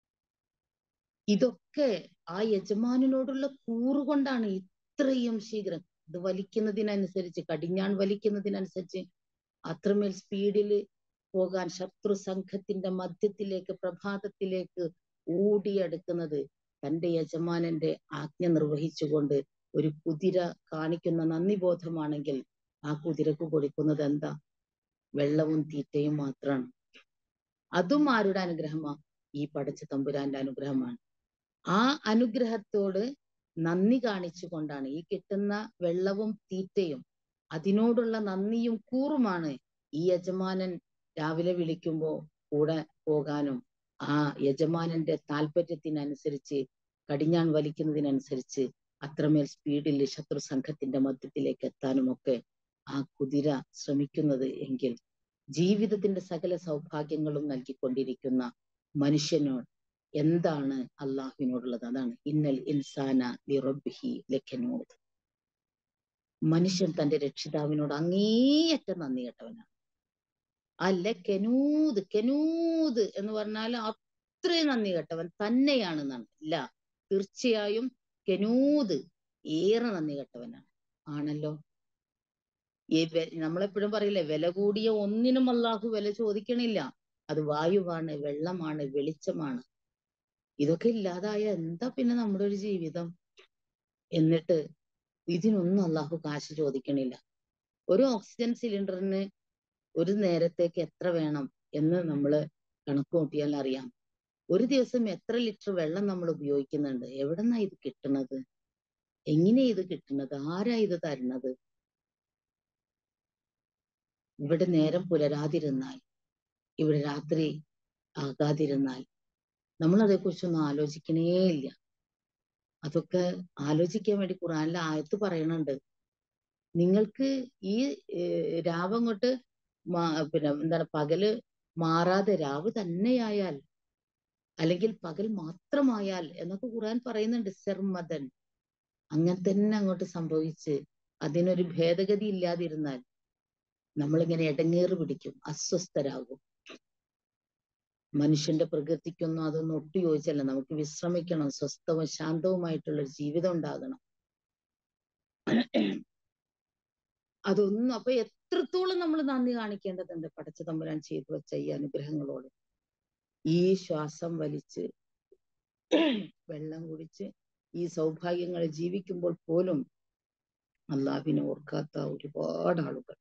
ഇതൊക്കെ ആ യജമാനനോടുള്ള കൂറുകൊണ്ടാണ് ഇത്രയും ശീഘ്രം. ഇത് വലിക്കുന്നതിനനുസരിച്ച്, കടിഞ്ഞാൺ വലിക്കുന്നതിനനുസരിച്ച് അത്രമേൽ സ്പീഡിൽ പോകാൻ ശത്രു സംഘത്തിന്റെ മധ്യത്തിലേക്ക് പ്രഭാതത്തിലേക്ക് ഓടിയെടുക്കുന്നത് തന്റെ യജമാനന്റെ ആജ്ഞ നിർവഹിച്ചുകൊണ്ട് ഒരു കുതിര കാണിക്കുന്ന നന്ദിബോധമാണെങ്കിൽ ആ കുതിരക്ക് കൊടുക്കുന്നത് എന്താ? വെള്ളവും തീറ്റയും മാത്രമാണ്. അതും ആരുടെ അനുഗ്രഹമാണ്? ഈ പടച്ച തമ്പുരാന്റെ അനുഗ്രഹമാണ്. ആ അനുഗ്രഹത്തോട് നന്ദി കാണിച്ചുകൊണ്ടാണ് ഈ കിട്ടുന്ന വെള്ളവും തീറ്റയും, അതിനോടുള്ള നന്ദിയും കൂറുമാണ് ഈ യജമാനൻ രാവിലെ വിളിക്കുമ്പോൾ കൂടെ പോകാനും ആ യജമാനന്റെ താല്പര്യത്തിനനുസരിച്ച് കടിഞ്ഞാൺ വലിക്കുന്നതിനനുസരിച്ച് അത്രമേൽ സ്പീഡിൽ ശത്രു സംഘത്തിന്റെ മധ്യത്തിലേക്ക് എത്താനും ഒക്കെ ആ കുതിര ശ്രമിക്കുന്നത് എങ്കിൽ ജീവിതത്തിന്റെ സകല സൗഭാഗ്യങ്ങളും നൽകിക്കൊണ്ടിരിക്കുന്ന മനുഷ്യനോട് എന്താണ് അള്ളാഹുവിനോടുള്ളത്? അതാണ് ഇന്നൽ ഇൻസാന ലിറബ്ബിഹി ലകനൂദ്. മനുഷ്യൻ തന്റെ രക്ഷിതാവിനോട് അങ്ങേയറ്റം നന്ദി കെട്ടവനാണ്. അല്ല കെനൂദ് കെനൂദ് എന്ന് പറഞ്ഞാൽ അത്രയും നന്ദി കെട്ടവൻ തന്നെയാണെന്നാണ്. ഇല്ല, തീർച്ചയായും കെനൂദ് ഏറെ നന്ദി കെട്ടവനാണ്. ആണല്ലോ. ഈ നമ്മളെപ്പോഴും പറയില്ലേ, വില കൂടിയ ഒന്നിനും അള്ളാഹു വില ചോദിക്കണില്ല. അത് വായുവാണ്, വെള്ളമാണ്, വെളിച്ചമാണ്. ഇതൊക്കെ ഇല്ലാതായ എന്താ പിന്നെ നമ്മുടെ ഒരു ജീവിതം? എന്നിട്ട് ഇതിനൊന്നും അള്ളാഹു കാശ് ചോദിക്കണില്ല. ഒരു ഓക്സിജൻ സിലിണ്ടറിന് ഒരു നേരത്തേക്ക് എത്ര വേണം എന്ന് നമ്മൾ കണക്ക് കൂട്ടിയാൽ അറിയാം. ഒരു ദിവസം എത്ര ലിറ്റർ വെള്ളം നമ്മൾ ഉപയോഗിക്കുന്നുണ്ട്? എവിടെന്നാ ഇത് കിട്ടുന്നത്? എങ്ങനെയാ ഇത് കിട്ടുന്നത്? ആരാ ഇത് തരുന്നത്? ഇവിടെ നേരം പുലരാതിരുന്നാൽ, ഇവിടെ രാത്രി ആകാതിരുന്നാൽ നമ്മൾ അതേക്കുറിച്ചൊന്നും ആലോചിക്കണേ ഇല്ല. അതൊക്കെ ആലോചിക്കാൻ വേണ്ടി ഖുർആനിലെ ആയത്ത് പറയണുണ്ട്. നിങ്ങൾക്ക് ഈ രാവങ്ങോട്ട് പിന്നെ എന്താണ് പകല് മാറാതെ രാവ് തന്നെയായാൽ, അല്ലെങ്കിൽ പകൽ മാത്രമായാൽ എന്നൊക്കെ ഖുർആൻ പറയുന്നുണ്ട്. സർമദൻ, അങ്ങനെ തന്നെ അങ്ങോട്ട് സംഭവിച്ച് അതിനൊരു ഭേദഗതി ഇല്ലാതിരുന്നാൽ നമ്മളിങ്ങനെ ഇടങ്ങേറ് പിടിക്കും, അസ്വസ്ഥരാകും. മനുഷ്യന്റെ പ്രകൃതിക്കൊന്നും അതൊന്നും ഒട്ടു യോജിച്ചല്ല. നമുക്ക് വിശ്രമിക്കണം, സ്വസ്ഥവും ശാന്തവുമായിട്ടുള്ള ഒരു ജീവിതം ഉണ്ടാകണം. അതൊന്നും അപ്പൊ എത്രത്തോളം നമ്മൾ നന്ദി കാണിക്കേണ്ടതുണ്ട് പടച്ച തമ്പുരാൻ ചെയ്തു വെച്ച ഈ അനുഗ്രഹങ്ങളോട്. ഈ ശ്വാസം വലിച്ച് വെള്ളം കുടിച്ച് ഈ സൗഭാഗ്യങ്ങൾ ജീവിക്കുമ്പോൾ പോലും അള്ളാഹുവിനെ ഓർക്കാത്ത ഒരുപാട് ആളുകൾ.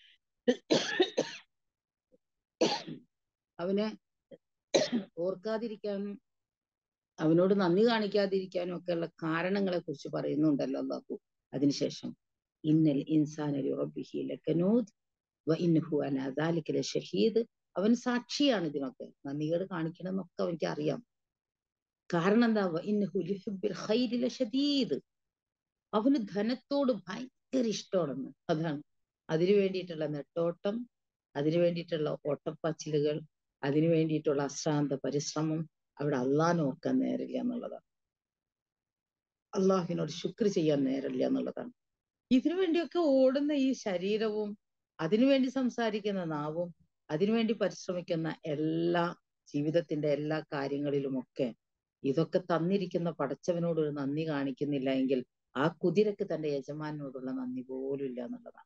അവനെ ഓർക്കാതിരിക്കാനും അവനോട് നന്ദി കാണിക്കാതിരിക്കാനും ഒക്കെയുള്ള കാരണങ്ങളെ കുറിച്ച് പറയുന്നുണ്ടല്ലോ അള്ളാഹു. അതിനുശേഷം ഇന്നൽ ഇൻസാന ലിറബ്ബിഹി ലകനൂദ് വ ഇന്നഹു അലാ ദാലിക ലശഹീദ്. അവൻ സാക്ഷിയാണ് ഇതിനൊക്കെ. നന്ദികേട് കാണിക്കണമെന്നൊക്കെ അവനിക്ക് അറിയാം. കാരണം എന്താ? വ ഇന്നഹു ലിഹുബ്ബിൽ ഖൈരി ലശദീദ്. അവന് ധനത്തോട് ഭയങ്കര ഇഷ്ടമാണെന്ന്. അതാണ് അതിനു വേണ്ടിയിട്ടുള്ള നെട്ടോട്ടം, അതിനു വേണ്ടിയിട്ടുള്ള ഓട്ടപ്പാച്ചിലുകൾ, അതിനു വേണ്ടിയിട്ടുള്ള അശ്രാന്ത പരിശ്രമം. അവിടെ അള്ളാഹിനെ ഓർക്കാൻ നേരില്ല എന്നുള്ളതാണ്. അള്ളാഹുവിനോട് ശുക്ർ ചെയ്യാൻ നേരില്ല എന്നുള്ളതാണ്. ഇതിനു വേണ്ടിയൊക്കെ ഓടുന്ന ഈ ശരീരവും, അതിനുവേണ്ടി സംസാരിക്കുന്ന നാവും, അതിനുവേണ്ടി പരിശ്രമിക്കുന്ന എല്ലാ ജീവിതത്തിന്റെ എല്ലാ കാര്യങ്ങളിലുമൊക്കെ ഇതൊക്കെ തന്നിരിക്കുന്ന പടച്ചവനോട് ഒരു നന്ദി കാണിക്കുന്നില്ല എങ്കിൽ ആ കുതിരക്ക് തന്റെ യജമാനോടുള്ള നന്ദി പോലും ഇല്ല എന്നുള്ളതാണ്.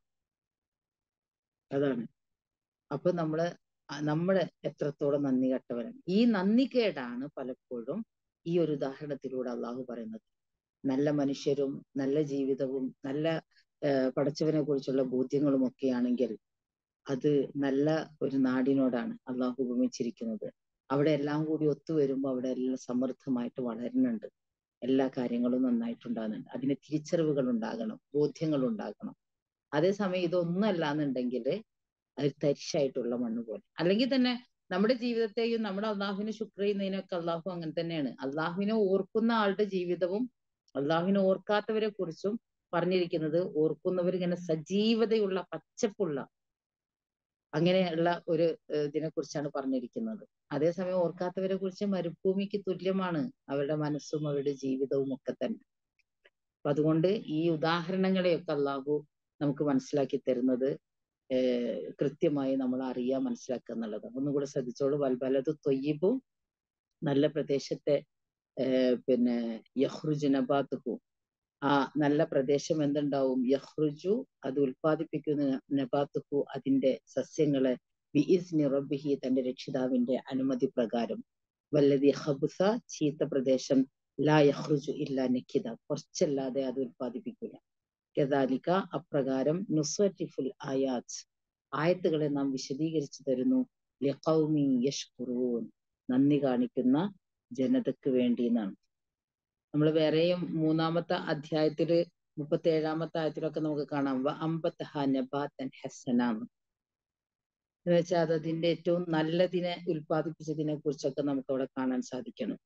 അതാണ്. അപ്പൊ നമ്മള് നമ്മള് എത്രത്തോളം നന്ദി കെട്ടവരാണ്. ഈ നന്ദികേടാണ് പലപ്പോഴും ഈ ഒരു ഉദാഹരണത്തിലൂടെ അള്ളാഹു പറയുന്നത്. നല്ല മനുഷ്യരും നല്ല ജീവിതവും നല്ല പടച്ചവനെ കുറിച്ചുള്ള ബോധ്യങ്ങളും ഒക്കെ ആണെങ്കിൽ അത് നല്ല ഒരു നാടിനോടാണ് അള്ളാഹു ഉപമിച്ചിരിക്കുന്നത്. അവിടെ എല്ലാം കൂടി ഒത്തുവരുമ്പോൾ അവിടെ എല്ലാം സമൃദ്ധമായിട്ട് വളരുന്നുണ്ട്, എല്ലാ കാര്യങ്ങളും നന്നായിട്ടുണ്ടാകുന്നുണ്ട്. അതിന് തിരിച്ചറിവുകൾ ഉണ്ടാകണം, ബോധ്യങ്ങൾ ഉണ്ടാകണം. അതേസമയം ഇതൊന്നല്ല എന്നുണ്ടെങ്കിൽ അത് തരിശായിട്ടുള്ള മണ്ണ് പോലെ. അല്ലെങ്കിൽ തന്നെ നമ്മുടെ ജീവിതത്തെയും നമ്മുടെ അള്ളാഹുവിനെ ശുക്ർ ചെയ്യുന്നതിനൊക്കെ അള്ളാഹു അങ്ങനെ തന്നെയാണ്. അള്ളാഹുവിനെ ഓർക്കുന്ന ആളുടെ ജീവിതവും അള്ളാഹുവിനെ ഓർക്കാത്തവരെ കുറിച്ചും പറഞ്ഞിരിക്കുന്നത് ഓർക്കുന്നവർ ഇങ്ങനെ സജീവതയുള്ള പച്ചപ്പുള്ള അങ്ങനെയുള്ള ഒരു ഇതിനെ കുറിച്ചാണ് പറഞ്ഞിരിക്കുന്നത്. അതേസമയം ഓർക്കാത്തവരെ കുറിച്ച് മരുഭൂമിക്ക് തുല്യമാണ് അവരുടെ മനസ്സും അവരുടെ ജീവിതവും ഒക്കെ തന്നെ. അപ്പൊ അതുകൊണ്ട് ഈ ഉദാഹരണങ്ങളെയൊക്കെ അള്ളാഹു നമുക്ക് മനസ്സിലാക്കി തരുന്നത് ഏർ കൃത്യമായി നമ്മൾ അറിയാൻ മനസ്സിലാക്കുക എന്നുള്ളത്. ഒന്നുകൂടെ ശ്രദ്ധിച്ചോളൂ. വൽബലതു ത്വയ്യിബും, നല്ല പ്രദേശത്തെ ഏർ പിന്നെ യഖ്റുജു നബാതുഹു, ആ നല്ല പ്രദേശം എന്തുണ്ടാവും? യഖ്റുജു, അത് ഉൽപ്പാദിപ്പിക്കുന്ന, നബാതുഹു, അതിന്റെ സസ്യങ്ങളെ, ബിഇസ്നി റബ്ബിഹി, തന്റെ രക്ഷിതാവിന്റെ അനുമതി പ്രകാരം. വല്ലദി ഖബുസ, ചീത്ത പ്രദേശം, ലാ യഖ്റുജു ഇല്ലാ നക്കിദ, കുറച്ചല്ലാതെ അത് ഉൽപ്പാദിപ്പിക്കില്ല. കദാലിക, അപ്രകാരം, നുസ്വറ്റിഫുൽ ആയാത്ത്, ആയത്തുകളെ നാം വിശദീകരിച്ചു തരുന്നു. ലിഖൗമി യഷ്കുറൂൻ, നന്ദി കാണിക്കുന്ന ജനതയ്ക്ക് വേണ്ടി എന്നാണ്. നമ്മൾ വേറെയും മൂന്നാമത്തെ അധ്യായത്തില് മുപ്പത്തി ഏഴാമത്തെ ആയത്തിലൊക്കെ നമുക്ക് കാണാം വ അംബതഹ നബാതൻ ഹസനാന്ന്. എന്ന് വെച്ചാൽ അത് അതിന്റെ ഏറ്റവും നല്ലതിനെ ഉൽപ്പാദിപ്പിച്ചതിനെ കുറിച്ചൊക്കെ നമുക്ക് അവിടെ കാണാൻ സാധിക്കണം.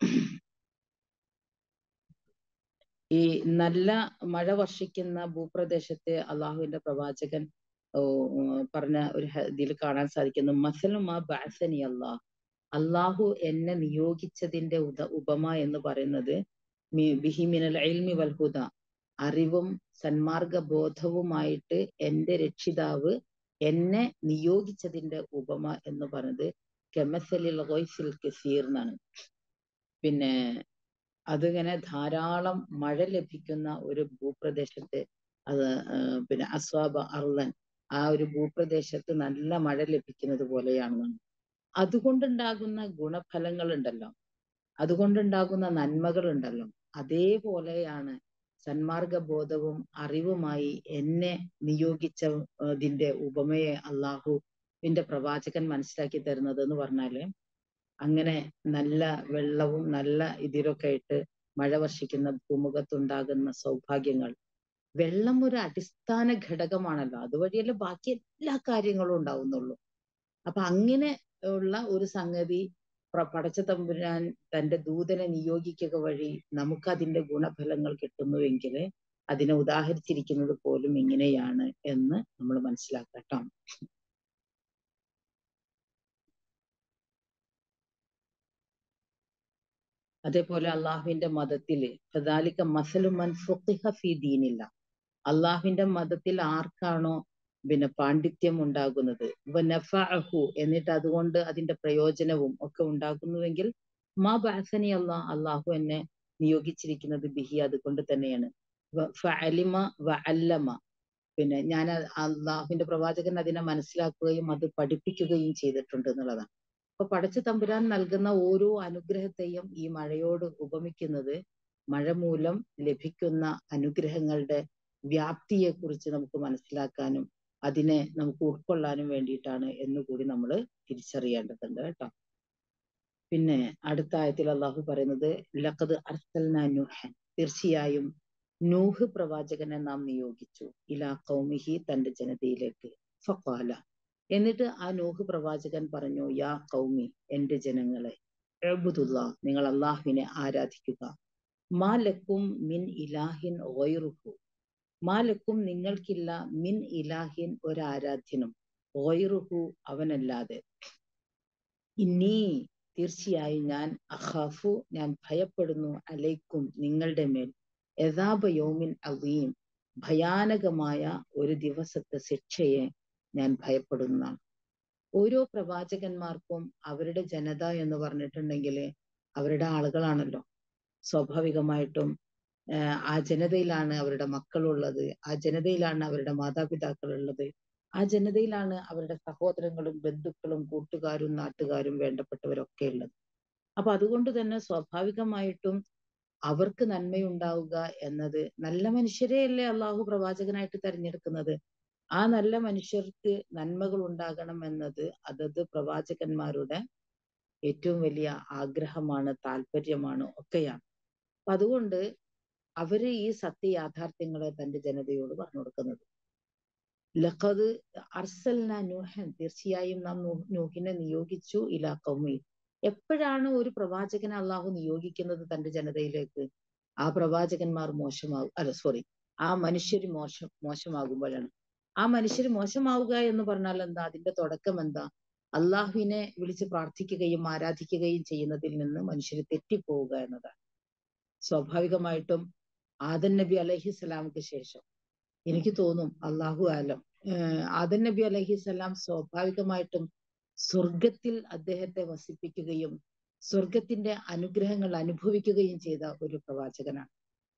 ഈ നല്ല മഴ വർഷിക്കുന്ന ഭൂപ്രദേശത്തെ അള്ളാഹുവിന്റെ പ്രവാചകൻ പറഞ്ഞ ഒരു ഇതിൽ കാണാൻ സാധിക്കുന്നു. മസലുമാ ബഅസനി അല്ലാഹ്, അള്ളാഹു എന്നെ നിയോഗിച്ചതിന്റെ ഉദ ഉപമ എന്ന് പറയുന്നത് ബിഹി മിനൽ ഇൽമി വൽ ഹുദ, അറിവും സന്മാർഗ ബോധവുമായിട്ട് എന്റെ രക്ഷിതാവ് എന്നെ നിയോഗിച്ചതിന്റെ ഉപമ എന്ന് പറയുന്നത് കെമസലിൽ ഗൈസിൽ കസീർ എന്നാണ്. പിന്നെ അതിങ്ങനെ ധാരാളം മഴ ലഭിക്കുന്ന ഒരു ഭൂപ്രദേശത്ത്, അത് പിന്നെ അസ്വാബ അർലൻ, ആ ഒരു ഭൂപ്രദേശത്ത് നല്ല മഴ ലഭിക്കുന്നത് പോലെയാണെന്നാണ്. അതുകൊണ്ടുണ്ടാകുന്ന ഗുണഫലങ്ങൾ ഉണ്ടല്ലോ, അതുകൊണ്ടുണ്ടാകുന്ന നന്മകൾ ഉണ്ടല്ലോ, അതേപോലെയാണ് സന്മാർഗ ബോധവും അറിവുമായി എന്നെ നിയോഗിച്ചതിന്റെ ഉപമയെ അള്ളാഹുവിന്റെ പ്രവാചകൻ മനസ്സിലാക്കി തരുന്നത് എന്ന് പറഞ്ഞാല്, അങ്ങനെ നല്ല വെള്ളവും നല്ല ഇതിലൊക്കെ ആയിട്ട് മഴ വർഷിക്കുന്ന ഭൂമുഖത്തുണ്ടാകുന്ന സൗഭാഗ്യങ്ങൾ. വെള്ളം ഒരു അടിസ്ഥാന ഘടകമാണല്ലോ, അതുവഴിയല്ലേ ബാക്കി എല്ലാ കാര്യങ്ങളും ഉണ്ടാവുന്നുള്ളൂ. അപ്പൊ അങ്ങനെ ഉള്ള ഒരു സംഗതി പടച്ച തമ്പുരാൻ തന്റെ ദൂതനെ നിയോഗിക്കുക വഴി നമുക്ക് അതിന്റെ ഗുണഫലങ്ങൾ കിട്ടുന്നുവെങ്കിൽ അതിനെ ഉദാഹരിച്ചിരിക്കുന്നത് പോലും ഇങ്ങനെയാണ് എന്ന് നമ്മൾ മനസ്സിലാക്കട്ടോ. അതേപോലെ അള്ളാഹുവിന്റെ മതത്തില് ഫദാലിക മസലു മൻ ഫുഖിഹ ഫീ ദീനില്ല, അള്ളാഹുവിന്റെ മതത്തിൽ ആർക്കാണോ പിന്നെ പാണ്ഡിത്യം ഉണ്ടാകുന്നത്, നഫഅഹു എന്നിട്ട് അതുകൊണ്ട് അതിന്റെ പ്രയോജനവും ഒക്കെ ഉണ്ടാകുന്നുവെങ്കിൽ മാ ബഅസനി അല്ലാഹ്, അള്ളാഹു എന്നെ നിയോഗിച്ചിരിക്കുന്നത് ബിഹി അതുകൊണ്ട് തന്നെയാണ്. ഫഅലിമ വഅല്ലമ, പിന്നെ ഞാൻ അള്ളാഹുവിന്റെ പ്രവാചകൻ അതിനെ മനസ്സിലാക്കുകയും അത് പഠിപ്പിക്കുകയും ചെയ്തിട്ടുണ്ട് എന്നുള്ളതാണ്. അപ്പൊ പടച്ച തമ്പുരാൻ നൽകുന്ന ഓരോ അനുഗ്രഹത്തെയും ഈ മഴയോട് ഉപമിക്കുന്നത് മഴ മൂലം ലഭിക്കുന്ന അനുഗ്രഹങ്ങളുടെ വ്യാപ്തിയെ കുറിച്ച് നമുക്ക് മനസ്സിലാക്കാനും അതിനെ നമുക്ക് ഉൾക്കൊള്ളാനും വേണ്ടിയിട്ടാണ് എന്നുകൂടി നമ്മൾ തിരിച്ചറിയേണ്ടതുണ്ട് കേട്ടോ. പിന്നെ അടുത്ത ആയത്തിൽ അള്ളാഹു പറയുന്നത് ലഖദ് അർസൽനാ നൂഹൻ, തീർച്ചയായും നൂഹ് പ്രവാചകനെ നാം നിയോഗിച്ചു, ഇലാ ഖൗമിഹി തന്റെ ജനതയിലേക്ക്, ഫഖാല എന്നിട്ട് ആ നൂഹ് പ്രവാചകൻ പറഞ്ഞു, യാ ഖൗമി എന്റെ ജനങ്ങളെ, ഉഅ്ബുദുല്ലാഹ് നിങ്ങൾ അള്ളാഹുവിനെ ആരാധിക്കുക, മാ ലക്കും മിൻ ഇലാഹിൻ ഗൈറുഹു, മാ ലക്കും നിങ്ങൾക്കില്ല, മിൻ ഇലാഹിൻ ഒരാരാധ്യനും, ഗൈറുഹു അവനല്ലാതെ, ഇന്നീ തീർച്ചയായും ഞാൻ, അഖാഫു ഞാൻ ഭയപ്പെടുന്നു, അലൈക്കും നിങ്ങളുടെ മേൽ, യദാബ യൗമിൻ അദീം ഭയാനകമായ ഒരു ദിവസത്തെ ശിക്ഷയെ ഞാൻ ഭയപ്പെടുന്നതാണ്. ഓരോ പ്രവാചകന്മാർക്കും അവരുടെ ജനത എന്ന് പറഞ്ഞിട്ടുണ്ടെങ്കിൽ അവരുടെ ആളുകളാണല്ലോ. സ്വാഭാവികമായിട്ടും ആ ജനതയിലാണ് അവരുടെ മക്കളുള്ളത്, ആ ജനതയിലാണ് അവരുടെ മാതാപിതാക്കൾ ഉള്ളത്, ആ ജനതയിലാണ് അവരുടെ സഹോദരങ്ങളും ബന്ധുക്കളും കൂട്ടുകാരും നാട്ടുകാരും വേണ്ടപ്പെട്ടവരൊക്കെ ഉള്ളത്. അപ്പൊ അതുകൊണ്ട് തന്നെ സ്വാഭാവികമായിട്ടും അവർക്ക് നന്മയുണ്ടാവുക എന്നത്, നല്ല മനുഷ്യരെയല്ലേ അള്ളാഹു പ്രവാചകനായിട്ട് തെരഞ്ഞെടുക്കുന്നത്, ആ നല്ല മനുഷ്യർക്ക് നന്മകൾ ഉണ്ടാകണം എന്നത് അതത് പ്രവാചകന്മാരുടെ ഏറ്റവും വലിയ ആഗ്രഹമാണ്, താല്പര്യമാണ്, ഒക്കെയാണ്. അപ്പൊ അതുകൊണ്ട് അവര് ഈ സത്യ യാഥാർത്ഥ്യങ്ങളെ തന്റെ ജനതയോട് പറഞ്ഞു കൊടുക്കുന്നത്. ലഖദ് അർസൽനാ നൂഹൻ തീർച്ചയായും നാം നൂഹിനെ നിയോഗിച്ചു, ഇലാ ഖൗമി എപ്പോഴാണ് ഒരു പ്രവാചകനെ അള്ളാഹു നിയോഗിക്കുന്നത് തന്റെ ജനതയിലേക്ക്? ആ പ്രവാചകന്മാർ മോശമാകും, അല്ല സോറി ആ മനുഷ്യര് മോശം മോശമാകുമ്പോഴാണ്. ആ മനുഷ്യര് മോശമാവുക എന്ന് പറഞ്ഞാൽ എന്താ? അതിന്റെ തുടക്കം എന്താ? അള്ളാഹുവിനെ വിളിച്ച് പ്രാർത്ഥിക്കുകയും ആരാധിക്കുകയും ചെയ്യുന്നതിൽ നിന്ന് മനുഷ്യര് തെറ്റിപ്പോവുക എന്നതാണ്. സ്വാഭാവികമായിട്ടും ആദം നബി അലൈഹിസ്സലാമിക്ക് ശേഷം എനിക്ക് തോന്നും, അള്ളാഹു ആലം, ആദം നബി അലൈഹിസ്സലാം സ്വാഭാവികമായിട്ടും സ്വർഗത്തിൽ അദ്ദേഹത്തെ വസിപ്പിക്കുകയും സ്വർഗത്തിന്റെ അനുഗ്രഹങ്ങൾ അനുഭവിക്കുകയും ചെയ്ത ഒരു പ്രവാചകനാണ്.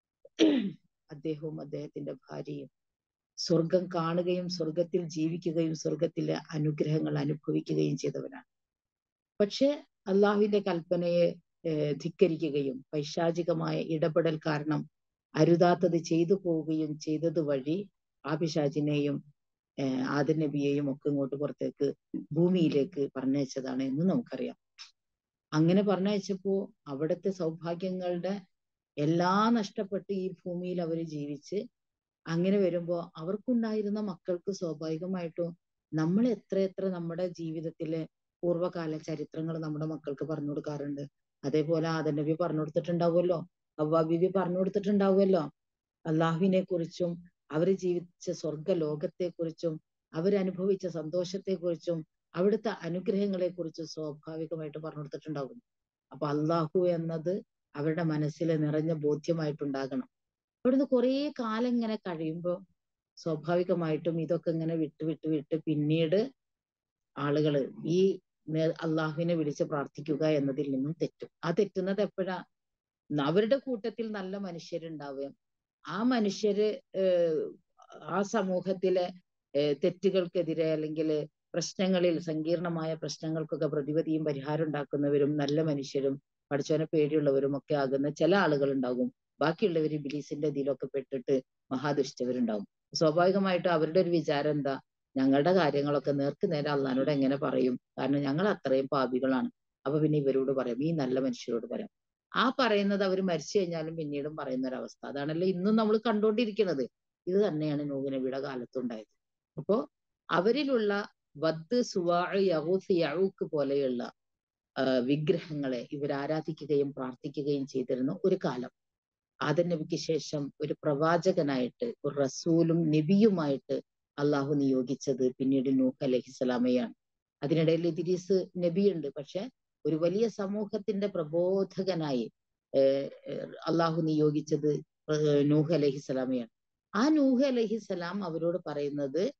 അദ്ദേഹവും അദ്ദേഹത്തിന്റെ ഭാര്യയും സ്വർഗം കാണുകയും സ്വർഗത്തിൽ ജീവിക്കുകയും സ്വർഗത്തിലെ അനുഗ്രഹങ്ങൾ അനുഭവിക്കുകയും ചെയ്തവനാണ്. പക്ഷെ അള്ളാഹുവിന്റെ കൽപ്പനയെ ധിക്കരിക്കുകയും പൈശാചികമായ ഇടപെടൽ കാരണം അരുതാത്തത് ചെയ്തു പോവുകയും ചെയ്തത് വഴി ആ പിശാചിനെയും ആദം നബിയെയും ഒക്കെ ഇങ്ങോട്ട് പുറത്തേക്ക് ഭൂമിയിലേക്ക് പറഞ്ഞയച്ചതാണ് എന്ന് നമുക്കറിയാം. അങ്ങനെ പറഞ്ഞയച്ചപ്പോ അവിടുത്തെ സൗഭാഗ്യങ്ങളുടെ എല്ലാം നഷ്ടപ്പെട്ട് ഈ ഭൂമിയിൽ അവർ ജീവിച്ച് അങ്ങനെ വരുമ്പോ അവർക്കുണ്ടായിരുന്ന മക്കൾക്ക് സ്വാഭാവികമായിട്ടും നമ്മൾ എത്ര എത്ര നമ്മുടെ ജീവിതത്തിലെ പൂർവ്വകാല ചരിത്രങ്ങൾ നമ്മുടെ മക്കൾക്ക് പറഞ്ഞു കൊടുക്കാറുണ്ട്. അതേപോലെ ആദം നബി പറഞ്ഞു കൊടുത്തിട്ടുണ്ടാവുമല്ലോ, ഹവ്വാ ബീവി പറഞ്ഞു കൊടുത്തിട്ടുണ്ടാവുമല്ലോ. അള്ളാഹുവിനെ കുറിച്ചും അവര് ജീവിച്ച സ്വർഗ ലോകത്തെ കുറിച്ചും അവരനുഭവിച്ച സന്തോഷത്തെ കുറിച്ചും അവിടുത്തെ അനുഗ്രഹങ്ങളെ കുറിച്ചും സ്വാഭാവികമായിട്ട് പറഞ്ഞു കൊടുത്തിട്ടുണ്ടാകും. അപ്പൊ അള്ളാഹു എന്നത് അവരുടെ മനസ്സിൽ നിറഞ്ഞ ബോധ്യമായിട്ടുണ്ടാകണം. അവിടുന്ന് കുറേ കാലം ഇങ്ങനെ കഴിയുമ്പോൾ സ്വാഭാവികമായിട്ടും ഇതൊക്കെ ഇങ്ങനെ വിട്ട് വിട്ട് വിട്ട് പിന്നീട് ആളുകള് ഈ അള്ളാഹുവിനെ വിളിച്ച് പ്രാർത്ഥിക്കുക എന്നതിൽ നിന്നും തെറ്റും. ആ തെറ്റുന്നത് എപ്പോഴാ? അവരുടെ കൂട്ടത്തിൽ നല്ല മനുഷ്യരുണ്ടാവുക, ആ മനുഷ്യര് ആ സമൂഹത്തിലെ തെറ്റുകൾക്കെതിരെ അല്ലെങ്കിൽ പ്രശ്നങ്ങളിൽ സങ്കീർണമായ പ്രശ്നങ്ങൾക്കൊക്കെ പ്രതിവിധിയും പരിഹാരം ഉണ്ടാക്കുന്നവരും നല്ല മനുഷ്യരും പഠിച്ചവനെ പേടിയുള്ളവരും ഒക്കെ ആകുന്ന ചില ആളുകൾ ഉണ്ടാകും. ബാക്കിയുള്ളവർ ഇബ്ലീസിന്റെ ഇതിലൊക്കെ പെട്ടിട്ട് മഹാദുഷ്ടവരുണ്ടാവും. സ്വാഭാവികമായിട്ടും അവരുടെ ഒരു വിചാരം എന്താ? ഞങ്ങളുടെ കാര്യങ്ങളൊക്കെ നേർക്ക് നേരെ അള്ളാഹിനോട് എങ്ങനെ പറയും? കാരണം ഞങ്ങൾ അത്രയും പാപികളാണ്. അപ്പൊ പിന്നെ ഇവരോട് പറയാം, ഈ നല്ല മനുഷ്യരോട് പറയാം. ആ പറയുന്നത് അവർ മരിച്ചു കഴിഞ്ഞാലും പിന്നീടും പറയുന്ന ഒരവസ്ഥ. അതാണല്ലോ ഇന്നും നമ്മൾ കണ്ടുകൊണ്ടിരിക്കുന്നത്. ഇത് തന്നെയാണ് നൂഹ് നബിയുടെ കാലത്തുണ്ടായത്. അപ്പോ അവരിലുള്ള വദ്, സുവാഅ്, യഗൂസ്, യഊഖ് പോലെയുള്ള വിഗ്രഹങ്ങളെ ഇവർ ആരാധിക്കുകയും പ്രാർത്ഥിക്കുകയും ചെയ്തിരുന്ന ഒരു കാലം. ആദം നബിക്ക് ശേഷം ഒരു പ്രവാചകനായിട്ട് ഒരു റസൂലും നബിയുമായിട്ട് അള്ളാഹു നിയോഗിച്ചത് പിന്നീട് നൂഹ് അലൈഹിസ്സലാമയാണ്. അതിനിടയിൽ ഇദ്രീസ് നബിയുണ്ട്. പക്ഷെ ഒരു വലിയ സമൂഹത്തിന്റെ പ്രബോധകനായി അള്ളാഹു നിയോഗിച്ചത് നൂഹ് അലൈഹിസ്സലാമയാണ്. ആ നൂഹ് അലൈഹിസ്സലാം അവരോട് പറയുന്നത്,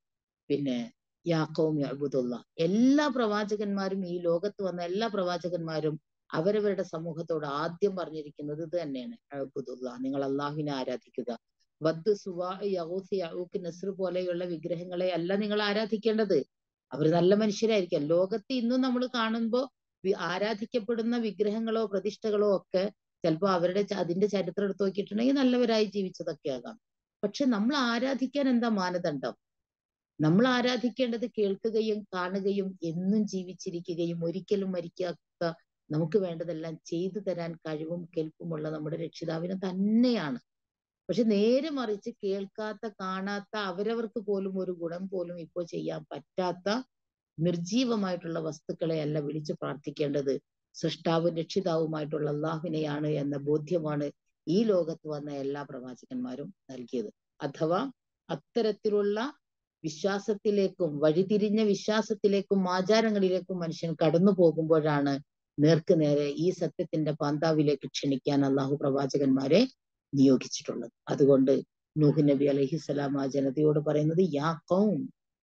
പിന്നെ യാ ഖൗമി അബ്ദുള്ള, എല്ലാ പ്രവാചകന്മാരും ഈ ലോകത്ത് വന്ന എല്ലാ പ്രവാചകന്മാരും അവരവരുടെ സമൂഹത്തോട് ആദ്യം പറഞ്ഞിരിക്കുന്നത് ഇത് തന്നെയാണ്. അബ്ദുള്ള, നിങ്ങൾ അള്ളാഹുവിനെ ആരാധിക്കുക. വദ്, സുവാ, യഗൂസ്, യഊക്ക്, നസ്ർ പോലെയുള്ള വിഗ്രഹങ്ങളെ അല്ല നിങ്ങൾ ആരാധിക്കേണ്ടത്. അവർ നല്ല മനുഷ്യരായിരിക്കാം. ലോകത്ത് ഇന്നും നമ്മൾ കാണുമ്പോൾ ആരാധിക്കപ്പെടുന്ന വിഗ്രഹങ്ങളോ പ്രതിഷ്ഠകളോ ഒക്കെ ചിലപ്പോൾ അവരുടെ അതിന്റെ ചരിത്രം എടുത്ത് നോക്കിയിട്ടുണ്ടെങ്കിൽ നല്ലവരായി ജീവിച്ചതൊക്കെ ആകാം. പക്ഷെ നമ്മൾ ആരാധിക്കാൻ എന്താ മാനദണ്ഡം? നമ്മൾ ആരാധിക്കേണ്ടത് കേൾക്കുകയും കാണുകയും എന്നും ജീവിച്ചിരിക്കുകയും ഒരിക്കലും മരിക്കാത്ത, നമുക്ക് വേണ്ടതെല്ലാം ചെയ്തു തരാൻ കഴിവും കെൽപ്പുമുള്ള നമ്മുടെ രക്ഷിതാവിനെ തന്നെയാണ്. പക്ഷെ നേരെ മറിച്ച് കേൾക്കാത്ത, കാണാത്ത, അവരവർക്ക് പോലും ഒരു ഗുണം പോലും ഇപ്പോൾ ചെയ്യാൻ പറ്റാത്ത നിർജീവമായിട്ടുള്ള വസ്തുക്കളെ അല്ല വിളിച്ചു പ്രാർത്ഥിക്കേണ്ടത്, സൃഷ്ടാവും രക്ഷിതാവുമായിട്ടുള്ള അള്ളാഹുവിനെയാണ് എന്ന ബോധ്യമാണ് ഈ ലോകത്ത് വന്ന എല്ലാ പ്രവാചകന്മാരും നൽകിയത്. അഥവാ അത്തരത്തിലുള്ള വിശ്വാസത്തിലേക്കും വഴിതിരിഞ്ഞ വിശ്വാസത്തിലേക്കും ആചാരങ്ങളിലേക്കും മനുഷ്യൻ കടന്നു പോകുമ്പോഴാണ് നേർക്ക് നേരെ ഈ സത്യത്തിന്റെ പാന്താവിലേക്ക് ക്ഷണിക്കാൻ അള്ളാഹു പ്രവാചകന്മാരെ നിയോഗിച്ചിട്ടുള്ളത്. അതുകൊണ്ട് നൂഹ് നബി അലൈഹിസ്സലാം ആ ജനതയോട് പറയുന്നത്, യാ ഖൗം,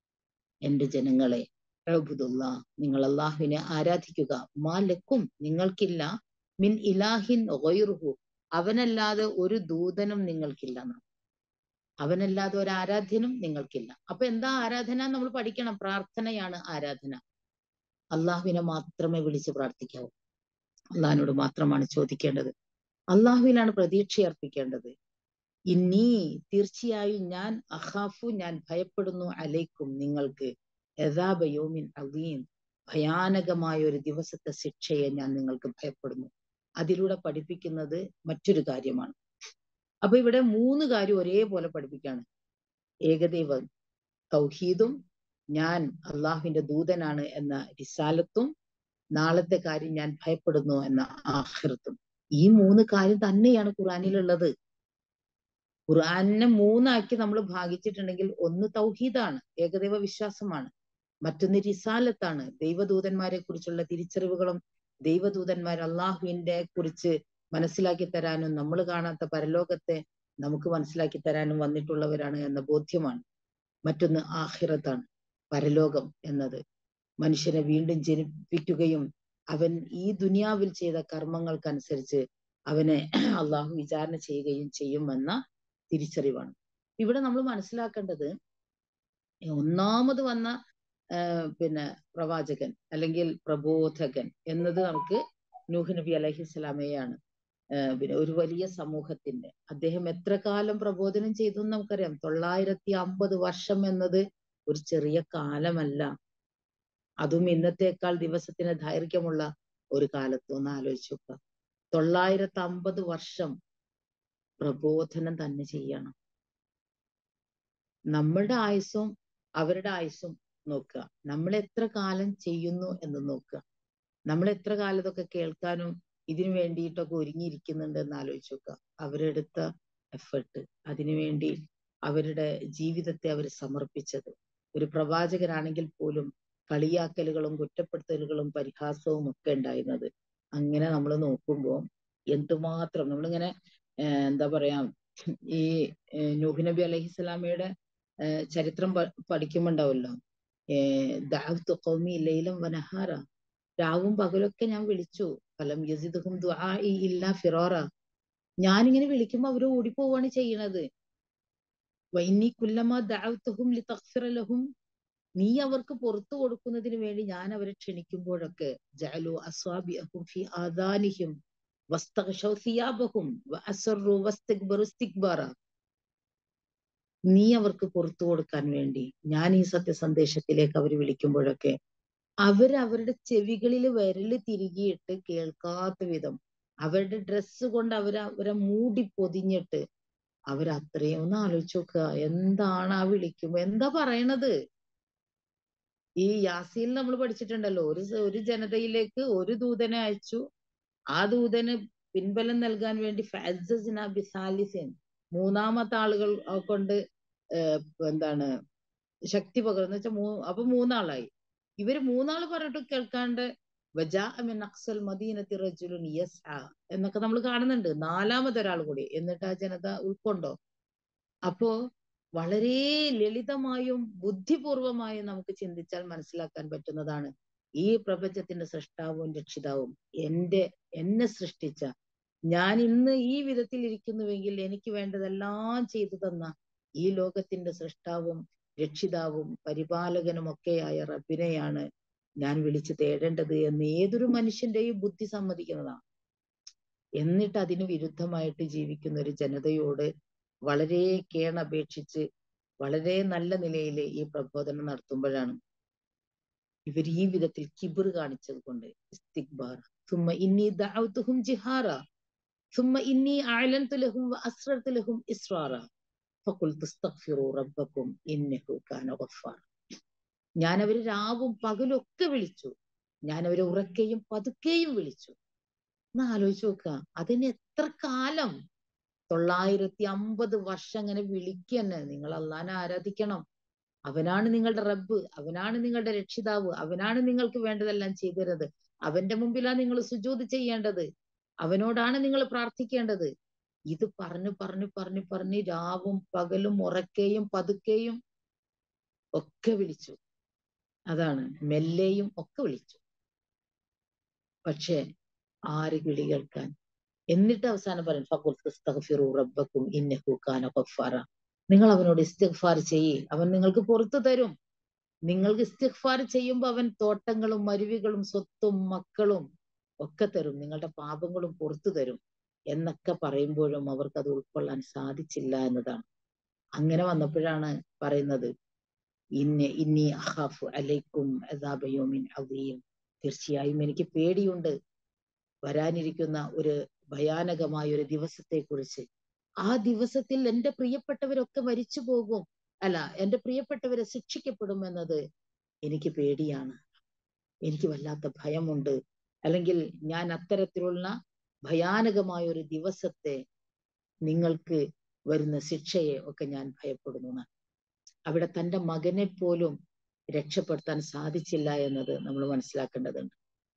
എന്റെ ജനങ്ങളെ, അഅ്ബുദുല്ല, നിങ്ങൾ അള്ളാഹുവിനെ ആരാധിക്കുക. മാ ലക്കും, നിങ്ങൾക്കില്ല, മിൻ ഇലാഹിൻ ഗൈറുഹു, അവനല്ലാതെ ഒരു ദൂതനും നിങ്ങൾക്കില്ല, അവനല്ലാതെ ഒരു ആരാധ്യനും നിങ്ങൾക്കില്ല. അപ്പൊ എന്താ ആരാധന? നമ്മൾ പഠിക്കണം. പ്രാർത്ഥനയാണ് ആരാധന. അള്ളാഹുവിനെ മാത്രമേ വിളിച്ച് പ്രാർത്ഥിക്കാവൂ. അള്ളാഹിനോട് മാത്രമാണ് ചോദിക്കേണ്ടത്. അള്ളാഹുവിലാണ് പ്രതീക്ഷയർപ്പിക്കേണ്ടത്. ഇന്നീ, തീർച്ചയായും ഞാൻ, അഖാഫു, ഞാൻ ഭയപ്പെടുന്നു, അലൈക്കും, നിങ്ങൾക്ക്, അദാബ യൗമിൻ അദീം, ഭയാനകമായ ഒരു ദിവസത്തെ ശിക്ഷയെ ഞാൻ നിങ്ങൾക്ക് ഭയപ്പെടുന്നു. അതിലൂടെ പഠിപ്പിക്കുന്നത് മറ്റൊരു കാര്യമാണ്. അപ്പൊ ഇവിടെ മൂന്ന് കാര്യം ഒരേപോലെ പഠിപ്പിക്കാണ്. ഏകദൈവ തൗഹീദും, ഞാൻ അള്ളാഹുവിന്റെ ദൂതനാണ് എന്ന റിസാലത്തും, നാളത്തെ കാര്യം ഞാൻ ഭയപ്പെടുന്നു എന്ന ആഖിറത്തും. ഈ മൂന്ന് കാര്യം തന്നെയാണ് ഖുർആനിലുള്ളത്. ഖുർആനിനെ മൂന്നാക്കി നമ്മൾ ഭാഗിച്ചിട്ടുണ്ടെങ്കിൽ ഒന്ന് തൗഹീദാണ്, ഏകദൈവ വിശ്വാസമാണ്. മറ്റൊന്ന് റിസാലത്താണ്, ദൈവദൂതന്മാരെ കുറിച്ചുള്ള തിരിച്ചറിവുകളും ദൈവദൂതന്മാർ അള്ളാഹുവിന്റെ കുറിച്ച് മനസ്സിലാക്കി തരാനും നമ്മൾ കാണാത്ത പരലോകത്തെ നമുക്ക് മനസ്സിലാക്കി തരാനും വന്നിട്ടുള്ളവരാണ് എന്ന ബോധ്യമാണ്. മറ്റൊന്ന് ആഖിറത്താണ്, പരലോകം എന്നത് മനുഷ്യനെ വീണ്ടും ജനിപ്പിക്കുകയും അവൻ ഈ ദുനിയാവിൽ ചെയ്ത കർമ്മങ്ങൾക്കനുസരിച്ച് അവനെ അള്ളാഹു വിചാരണ ചെയ്യുകയും ചെയ്യുമെന്ന തിരിച്ചറിവാണ്. ഇവിടെ നമ്മൾ മനസ്സിലാക്കേണ്ടത്, ഒന്നാമത് വന്ന പിന്നെ പ്രവാചകൻ അല്ലെങ്കിൽ പ്രബോധകൻ എന്നത് നമുക്ക് നൂഹ് നബി അലൈഹിസ്സലാമയാണ്. പിന്നെ ഒരു വലിയ സമൂഹത്തിന്റെ അദ്ദേഹം എത്ര കാലം പ്രബോധനം ചെയ്തു എന്ന് നമുക്കറിയാം. തൊള്ളായിരത്തി അമ്പത് വർഷം എന്നത് ഒരു ചെറിയ കാലമല്ല. അതും ഇന്നത്തേക്കാൾ ദിവസത്തിന് ദൈർഘ്യമുള്ള ഒരു കാലത്ത് ഒന്ന് ആലോചിച്ച് നോക്കുക. തൊള്ളായിരത്തി അമ്പത് വർഷം പ്രബോധനം തന്നെ ചെയ്യണം. നമ്മളുടെ ആയുസ്സും അവരുടെ ആയുസ്സും നോക്കുക. നമ്മൾ എത്ര കാലം ചെയ്യുന്നു എന്ന് നോക്കുക. നമ്മൾ എത്ര കാലം ഇതൊക്കെ കേൾക്കാനും ഇതിനു വേണ്ടിയിട്ടൊക്കെ ഒരുങ്ങിയിരിക്കുന്നുണ്ട് എന്ന് ആലോചിച്ച് നോക്കുക. അവരെടുത്ത എഫേർട്ട്, അതിനുവേണ്ടി അവരുടെ ജീവിതത്തെ അവർ സമർപ്പിച്ചത്. ഒരു പ്രവാചകനാണെങ്കിൽ പോലും കളിയാക്കലുകളും കുറ്റപ്പെടുത്തലുകളും പരിഹാസവും ഒക്കെ ഉണ്ടായിരുന്നത്. അങ്ങനെ നമ്മൾ നോക്കുമ്പോൾ എന്തുമാത്രം നമ്മളിങ്ങനെ എന്താ പറയാ, ഈ നൂഹ് നബി അലൈഹിസ്സലാമയുടെ ചരിത്രം പഠിക്കുമ്പോൾ ഉണ്ടാവല്ലോ, ദഅവ്തു ഖൗമി ലൈലൻ വനഹാറ, രാവും പകലൊക്കെ ഞാൻ വിളിച്ചു, ഫലം യസിദ്ഹും ദുആഇ ഇല്ലാ ഫിറാറ, ഞാനിങ്ങനെ വിളിക്കുമ്പോൾ അവർ ഓടിപ്പോവാണ് ചെയ്യണത്. വഇന്നി കുല്ലമാ ദഅവ്തുഹും ലിതഗ്ഫിറ ലഹും, നീ അവർക്ക് പുറത്തു കൊടുക്കുന്നതിന് വേണ്ടി ഞാൻ അവരെ ക്ഷണിക്കുമ്പോഴൊക്കെ ജഅലു അസ്വാബിഅഹും ഫി ആദാനിഹിം വസ്തഗ്ശൗ സിയാബഹും വഅസറു വസ്തക്ബറു ഇസ്തിക്ബാറ, നീ അവർക്ക് പുറത്തു കൊടുക്കാൻ വേണ്ടി ഞാൻ ഈ സത്യസന്ദേശത്തിലേക്ക് അവർ വിളിക്കുമ്പോഴൊക്കെ അവരവരുടെ ചെവികളിൽ വിരല് തിരികിയിട്ട് കേൾക്കാത്ത വിധം അവരുടെ ഡ്രസ്സ് കൊണ്ട് അവരെ അവരെ മൂടി പൊതിഞ്ഞിട്ട് അവരത്രയും ഒന്ന് ആലോചിച്ച് നോക്കുക. എന്താണ് ആ വിളിക്കുമ്പോ എന്താ പറയണത്? ഈ യാസീൻ നമ്മൾ പഠിച്ചിട്ടുണ്ടല്ലോ, ഒരു ഒരു ജനതയിലേക്ക് ഒരു ദൂതനെ അയച്ചു. ആ ദൂതന് പിൻബലം നൽകാൻ വേണ്ടി ഫഅസ്സസ്നാ ബിസാലിസിൻ, മൂന്നാമത്തെ ആളുകൾ കൊണ്ട് എന്താണ് ശക്തി പകർന്നു വെച്ചാൽ മൂ അപ്പൊ മൂന്നാളായി. ഇവര് മൂന്നാള് പറഞ്ഞിട്ട് കേൾക്കാണ്ട് വജാഅ മിൻ അഖ്സൽ മദീനത്തി റജുലുൻ യസ്ആ എന്നൊക്കെ നമ്മൾ കാണുന്നുണ്ട്. നാലാമതൊരാൾ കൂടി. എന്നിട്ട് ആ ജനത ഉൾക്കൊണ്ടോ? അപ്പോ വളരെ ലളിതമായും ബുദ്ധിപൂർവമായും നമുക്ക് ചിന്തിച്ചാൽ മനസ്സിലാക്കാൻ പറ്റുന്നതാണ്. ഈ പ്രപഞ്ചത്തിന്റെ സൃഷ്ടാവും രക്ഷിതാവും എന്റെ എന്നെ സൃഷ്ടിച്ച, ഞാൻ ഇന്ന് ഈ വിധത്തിൽ ഇരിക്കുന്നുവെങ്കിൽ എനിക്ക് വേണ്ടതെല്ലാം ചെയ്തു തന്ന ഈ ലോകത്തിന്റെ സൃഷ്ടാവും രക്ഷിതാവും പരിപാലകനും ഒക്കെയായ റബ്ബിനെയാണ് ഞാൻ വിളിച്ചു തേടേണ്ടത് എന്ന് ഏതൊരു മനുഷ്യന്റെയും ബുദ്ധി സമ്മതിക്കുന്നതാണ്. എന്നിട്ട് അതിന് വിരുദ്ധമായിട്ട് ജീവിക്കുന്ന ഒരു ജനതയോട് വളരെ കേണപേക്ഷിച്ച് വളരെ നല്ല നിലയിൽ ഈ പ്രബോധനം നടത്തുമ്പോഴാണ് ഇവർ ഈ വിധത്തിൽ കിബിർ കാണിച്ചത് കൊണ്ട് ഇസ്തിക്ബാർ. സുമ്മ ഇന്നി ദഅവ്തുഹും ജിഹാറ സുമ്മ ഇന്നി അഅലൻതു ലഹും വഅസ്റർതു ലഹും ഇസ്റാറ ഫഖുൽതു ഇസ്തഗ്ഫിറൂ റബ്ബക്കും ഇന്നഹു കാന ഗഫാറ. ഞാൻ അവര് രാവും പകലും ഒക്കെ വിളിച്ചു, ഞാൻ അവരെ ഉറക്കെയും പതുക്കെയും വിളിച്ചു. ഒന്ന് ആലോചിച്ച് നോക്കുക, അതിന് എത്ര കാലം, തൊള്ളായിരത്തി അമ്പത് വർഷം അങ്ങനെ വിളിക്കന്നെ. നിങ്ങൾ അള്ളാനെ ആരാധിക്കണം, അവനാണ് നിങ്ങളുടെ റബ്ബ്, അവനാണ് നിങ്ങളുടെ രക്ഷിതാവ്, അവനാണ് നിങ്ങൾക്ക് വേണ്ടതെല്ലാം ചെയ്തു തരുന്നത്, അവന്റെ മുമ്പിലാണ് നിങ്ങൾ സുജൂദ് ചെയ്യേണ്ടത്, അവനോടാണ് നിങ്ങൾ പ്രാർത്ഥിക്കേണ്ടത്. ഇത് പറഞ്ഞു പറഞ്ഞു പറഞ്ഞു പറഞ്ഞ് രാവും പകലും ഉറക്കെയും പതുക്കെയും ഒക്കെ വിളിച്ചു. അതാണ് മെല്ലെയും ഒക്കെ വിളിച്ചു. പക്ഷേ ആര് വിളി കേൾക്കാൻ? എന്നിട്ട് അവസാനം പറയും ഫഖുൽതു ഇസ്തഗ്ഫിറൂ റബ്ബക്കും ഇന്നഹു കാന ഗഫാറ. നിങ്ങൾ അവനോട് ഇസ്തിഗ്ഫാർ ചെയ്യ്, അവൻ നിങ്ങൾക്ക് പുറത്തു തരും. നിങ്ങൾക്ക് ഇസ്തിഗ്ഫാർ ചെയ്യുമ്പോൾ അവൻ തോട്ടങ്ങളും മരുവികളും സ്വത്തും മക്കളും ഒക്കെ തരും, നിങ്ങളുടെ പാപങ്ങളും പുറത്തു തരും എന്നൊക്കെ പറയുമ്പോഴും അവർക്ക് അത് ഉൾക്കൊള്ളാൻ സാധിച്ചില്ല എന്നതാണ്. അങ്ങനെ വന്നപ്പോഴാണ് പറയുന്നത് ഇന്ന ഇന്നി അഖാഫു അലൈക്കും അദാബ യൗമിൻ അദീം. തീർച്ചയായും എനിക്ക് പേടിയുണ്ട് വരാനിരിക്കുന്ന ഒരു ഭയാനകമായ ഒരു ദിവസത്തെ കുറിച്ച്. ആ ദിവസത്തിൽ എന്റെ പ്രിയപ്പെട്ടവരൊക്കെ മരിച്ചു പോകും, അല്ല എന്റെ പ്രിയപ്പെട്ടവരെ ശിക്ഷിക്കപ്പെടും എന്നത് എനിക്ക് പേടിയാണ്, എനിക്ക് വല്ലാത്ത ഭയമുണ്ട്. അല്ലെങ്കിൽ ഞാൻ അത്തരത്തിലുള്ള ഭയാനകമായ ഒരു ദിവസത്തെ, നിങ്ങൾക്ക് വരുന്ന ശിക്ഷയെ ഒക്കെ ഞാൻ ഭയപ്പെടുന്നു. അവിടെ തന്റെ മകനെ പോലും രക്ഷപ്പെടുത്താൻ സാധിച്ചില്ല എന്നത് നമ്മൾ മനസ്സിലാക്കേണ്ടതുണ്ട്.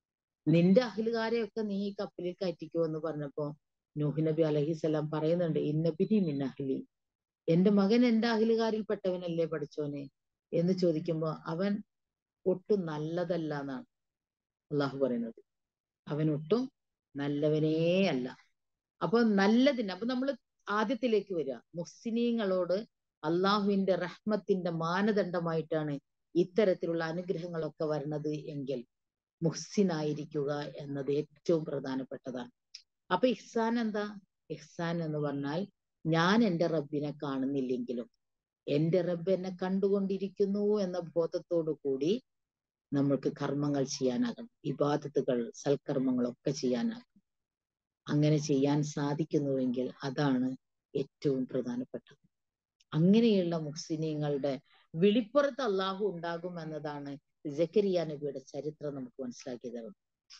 നിന്റെ അഹ്ലുകാരെയൊക്കെ നീ ഈ കപ്പലിൽ കയറ്റിക്കോ എന്ന് പറഞ്ഞപ്പോ നൂഹ് നബി അലൈഹിസ്സലാം പറയുന്നുണ്ട് ഇന്നബിനി മിൻ അഹ്ലി, എന്റെ മകൻ എന്റെ അഹ്ലുകാരിൽ പെട്ടവനല്ലേ പഠിച്ചോനെ എന്ന് ചോദിക്കുമ്പോ അവൻ ഒട്ടും നല്ലതല്ല എന്നാണ് അള്ളാഹു പറയുന്നത്. അവൻ ഒട്ടും നല്ലവനേ അല്ല. അപ്പൊ നല്ലതിന്, അപ്പൊ നമ്മൾ ആദ്യത്തിലേക്ക് വരിക, മുഹ്സിനീങ്ങളോട് അള്ളാഹുവിന്റെ റഹ്മത്തിന്റെ മാനദണ്ഡമായിട്ടാണ് ഇത്തരത്തിലുള്ള അനുഗ്രഹങ്ങളൊക്കെ വരണത് എങ്കിൽ മുഹ്സിനായിരിക്കുക എന്നത് ഏറ്റവും പ്രധാനപ്പെട്ടതാണ്. അപ്പൊ ഇഹ്സാൻ എന്താ? ഇഹ്സാൻ എന്ന് പറഞ്ഞാൽ ഞാൻ എൻ്റെ റബ്ബിനെ കാണുന്നില്ലെങ്കിലും എൻ്റെ റബ്ബ് എന്നെ കണ്ടുകൊണ്ടിരിക്കുന്നു എന്ന ബോധത്തോടു കൂടി നമ്മൾക്ക് കർമ്മങ്ങൾ ചെയ്യാനാകണം, ഇബാദത്തുകൾ സൽക്കർമ്മങ്ങളൊക്കെ ചെയ്യാനാകണം. അങ്ങനെ ചെയ്യാൻ സാധിക്കുന്നുവെങ്കിൽ അതാണ് ഏറ്റവും പ്രധാനപ്പെട്ടത്. അങ്ങനെയുള്ള മുഹ്സിനീങ്ങളുടെ വിളിപ്പുറത്ത് അള്ളാഹു ഉണ്ടാകും എന്നതാണ് സക്കരിയ നബിയുടെ ചരിത്രം നമുക്ക് മനസ്സിലാക്കി തരുന്നത്.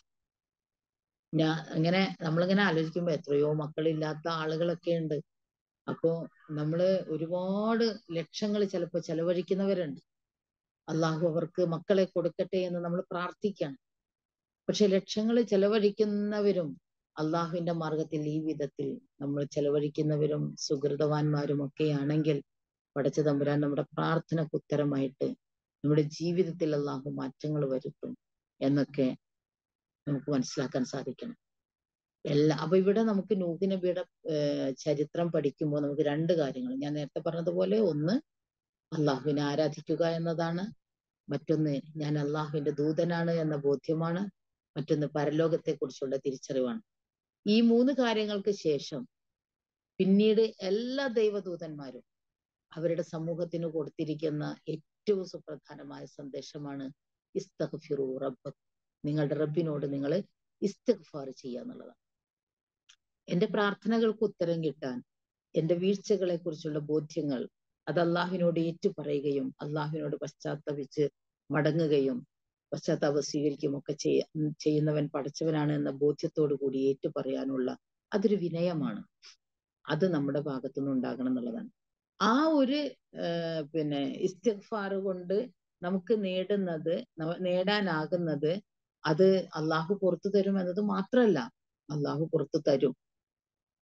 ഞാൻ ഇങ്ങനെ നമ്മളിങ്ങനെ ആലോചിക്കുമ്പോ എത്രയോ മക്കളില്ലാത്ത ആളുകളൊക്കെ ഉണ്ട്. അപ്പോ നമ്മള് ഒരുപാട് ലക്ഷങ്ങൾ ചിലപ്പോ ചെലവഴിക്കുന്നവരുണ്ട്. അള്ളാഹു അവർക്ക് മക്കളെ കൊടുക്കട്ടെ എന്ന് നമ്മൾ പ്രാർത്ഥിക്കണം. പക്ഷെ ലക്ഷങ്ങൾ ചെലവഴിക്കുന്നവരും അള്ളാഹുവിന്റെ മാർഗത്തിൽ ഈ വിധത്തിൽ നമ്മൾ ചെലവഴിക്കുന്നവരും സുഹൃതവാന്മാരും ഒക്കെ ആണെങ്കിൽ പടച്ച തമ്പുരാൻ നമ്മുടെ പ്രാർത്ഥനക്ക് ഉത്തരമായിട്ട് നമ്മുടെ ജീവിതത്തിൽ അള്ളാഹു മാറ്റങ്ങൾ വരുത്തും എന്നൊക്കെ നമുക്ക് മനസ്സിലാക്കാൻ സാധിക്കണം. എല്ലാ അപ്പൊ ഇവിടെ നമുക്ക് നൂഹ് നബിയുടെ ചരിത്രം പഠിക്കുമ്പോൾ നമുക്ക് രണ്ട് കാര്യങ്ങൾ ഞാൻ നേരത്തെ പറഞ്ഞതുപോലെ, ഒന്ന് അള്ളാഹുവിനെ ആരാധിക്കുക എന്നതാണ്, മറ്റൊന്ന് ഞാൻ അള്ളാഹുവിന്റെ ദൂതനാണ് എന്ന ബോധ്യമാണ്, മറ്റൊന്ന് പരലോകത്തെ കുറിച്ചുള്ള തിരിച്ചറിവാണ്. ഈ മൂന്ന് കാര്യങ്ങൾക്ക് ശേഷം പിന്നീട് എല്ലാ ദൈവദൂതന്മാരും അവരുടെ സമൂഹത്തിന് കൊടുത്തിരിക്കുന്ന ഏറ്റവും സുപ്രധാനമായ സന്ദേശമാണ് ഇസ്തഗ്ഫിറൂ റബ്ബക്കും, നിങ്ങളുടെ റബ്ബിനോട് നിങ്ങൾ ഇസ്തിഗ്ഫാർ ചെയ്യുക എന്നുള്ളതാണ്. എന്റെ പ്രാർത്ഥനകൾക്ക് ഉത്തരം കിട്ടാൻ എന്റെ വീഴ്ചകളെ കുറിച്ചുള്ള ബോധ്യങ്ങൾ അത് അള്ളാഹുവിനോട് ഏറ്റുപറയുകയും അള്ളാഹുവിനോട് പശ്ചാത്തപിച്ച് മടങ്ങുകയും പശ്ചാത്താപം സ്വീകരിക്കുകയും ഒക്കെ ചെയ്യ ചെയ്യുന്നവൻ പടച്ചവനാണ് എന്ന ബോധ്യത്തോടു കൂടി ഏറ്റുപറയാനുള്ള അതൊരു വിനയമാണ്. അത് നമ്മുടെ ഭാഗത്തുനിന്ന് ഉണ്ടാകണം എന്നുള്ളതാണ്. ആ ഒരു പിന്നെ ഇസ്തിഗ്ഫാർ കൊണ്ട് നമുക്ക് നേടുന്നത് നേടാനാകുന്നത് അത് അള്ളാഹു പുറത്തു തരും എന്നത് മാത്രമല്ല, അള്ളാഹു പുറത്തു തരും.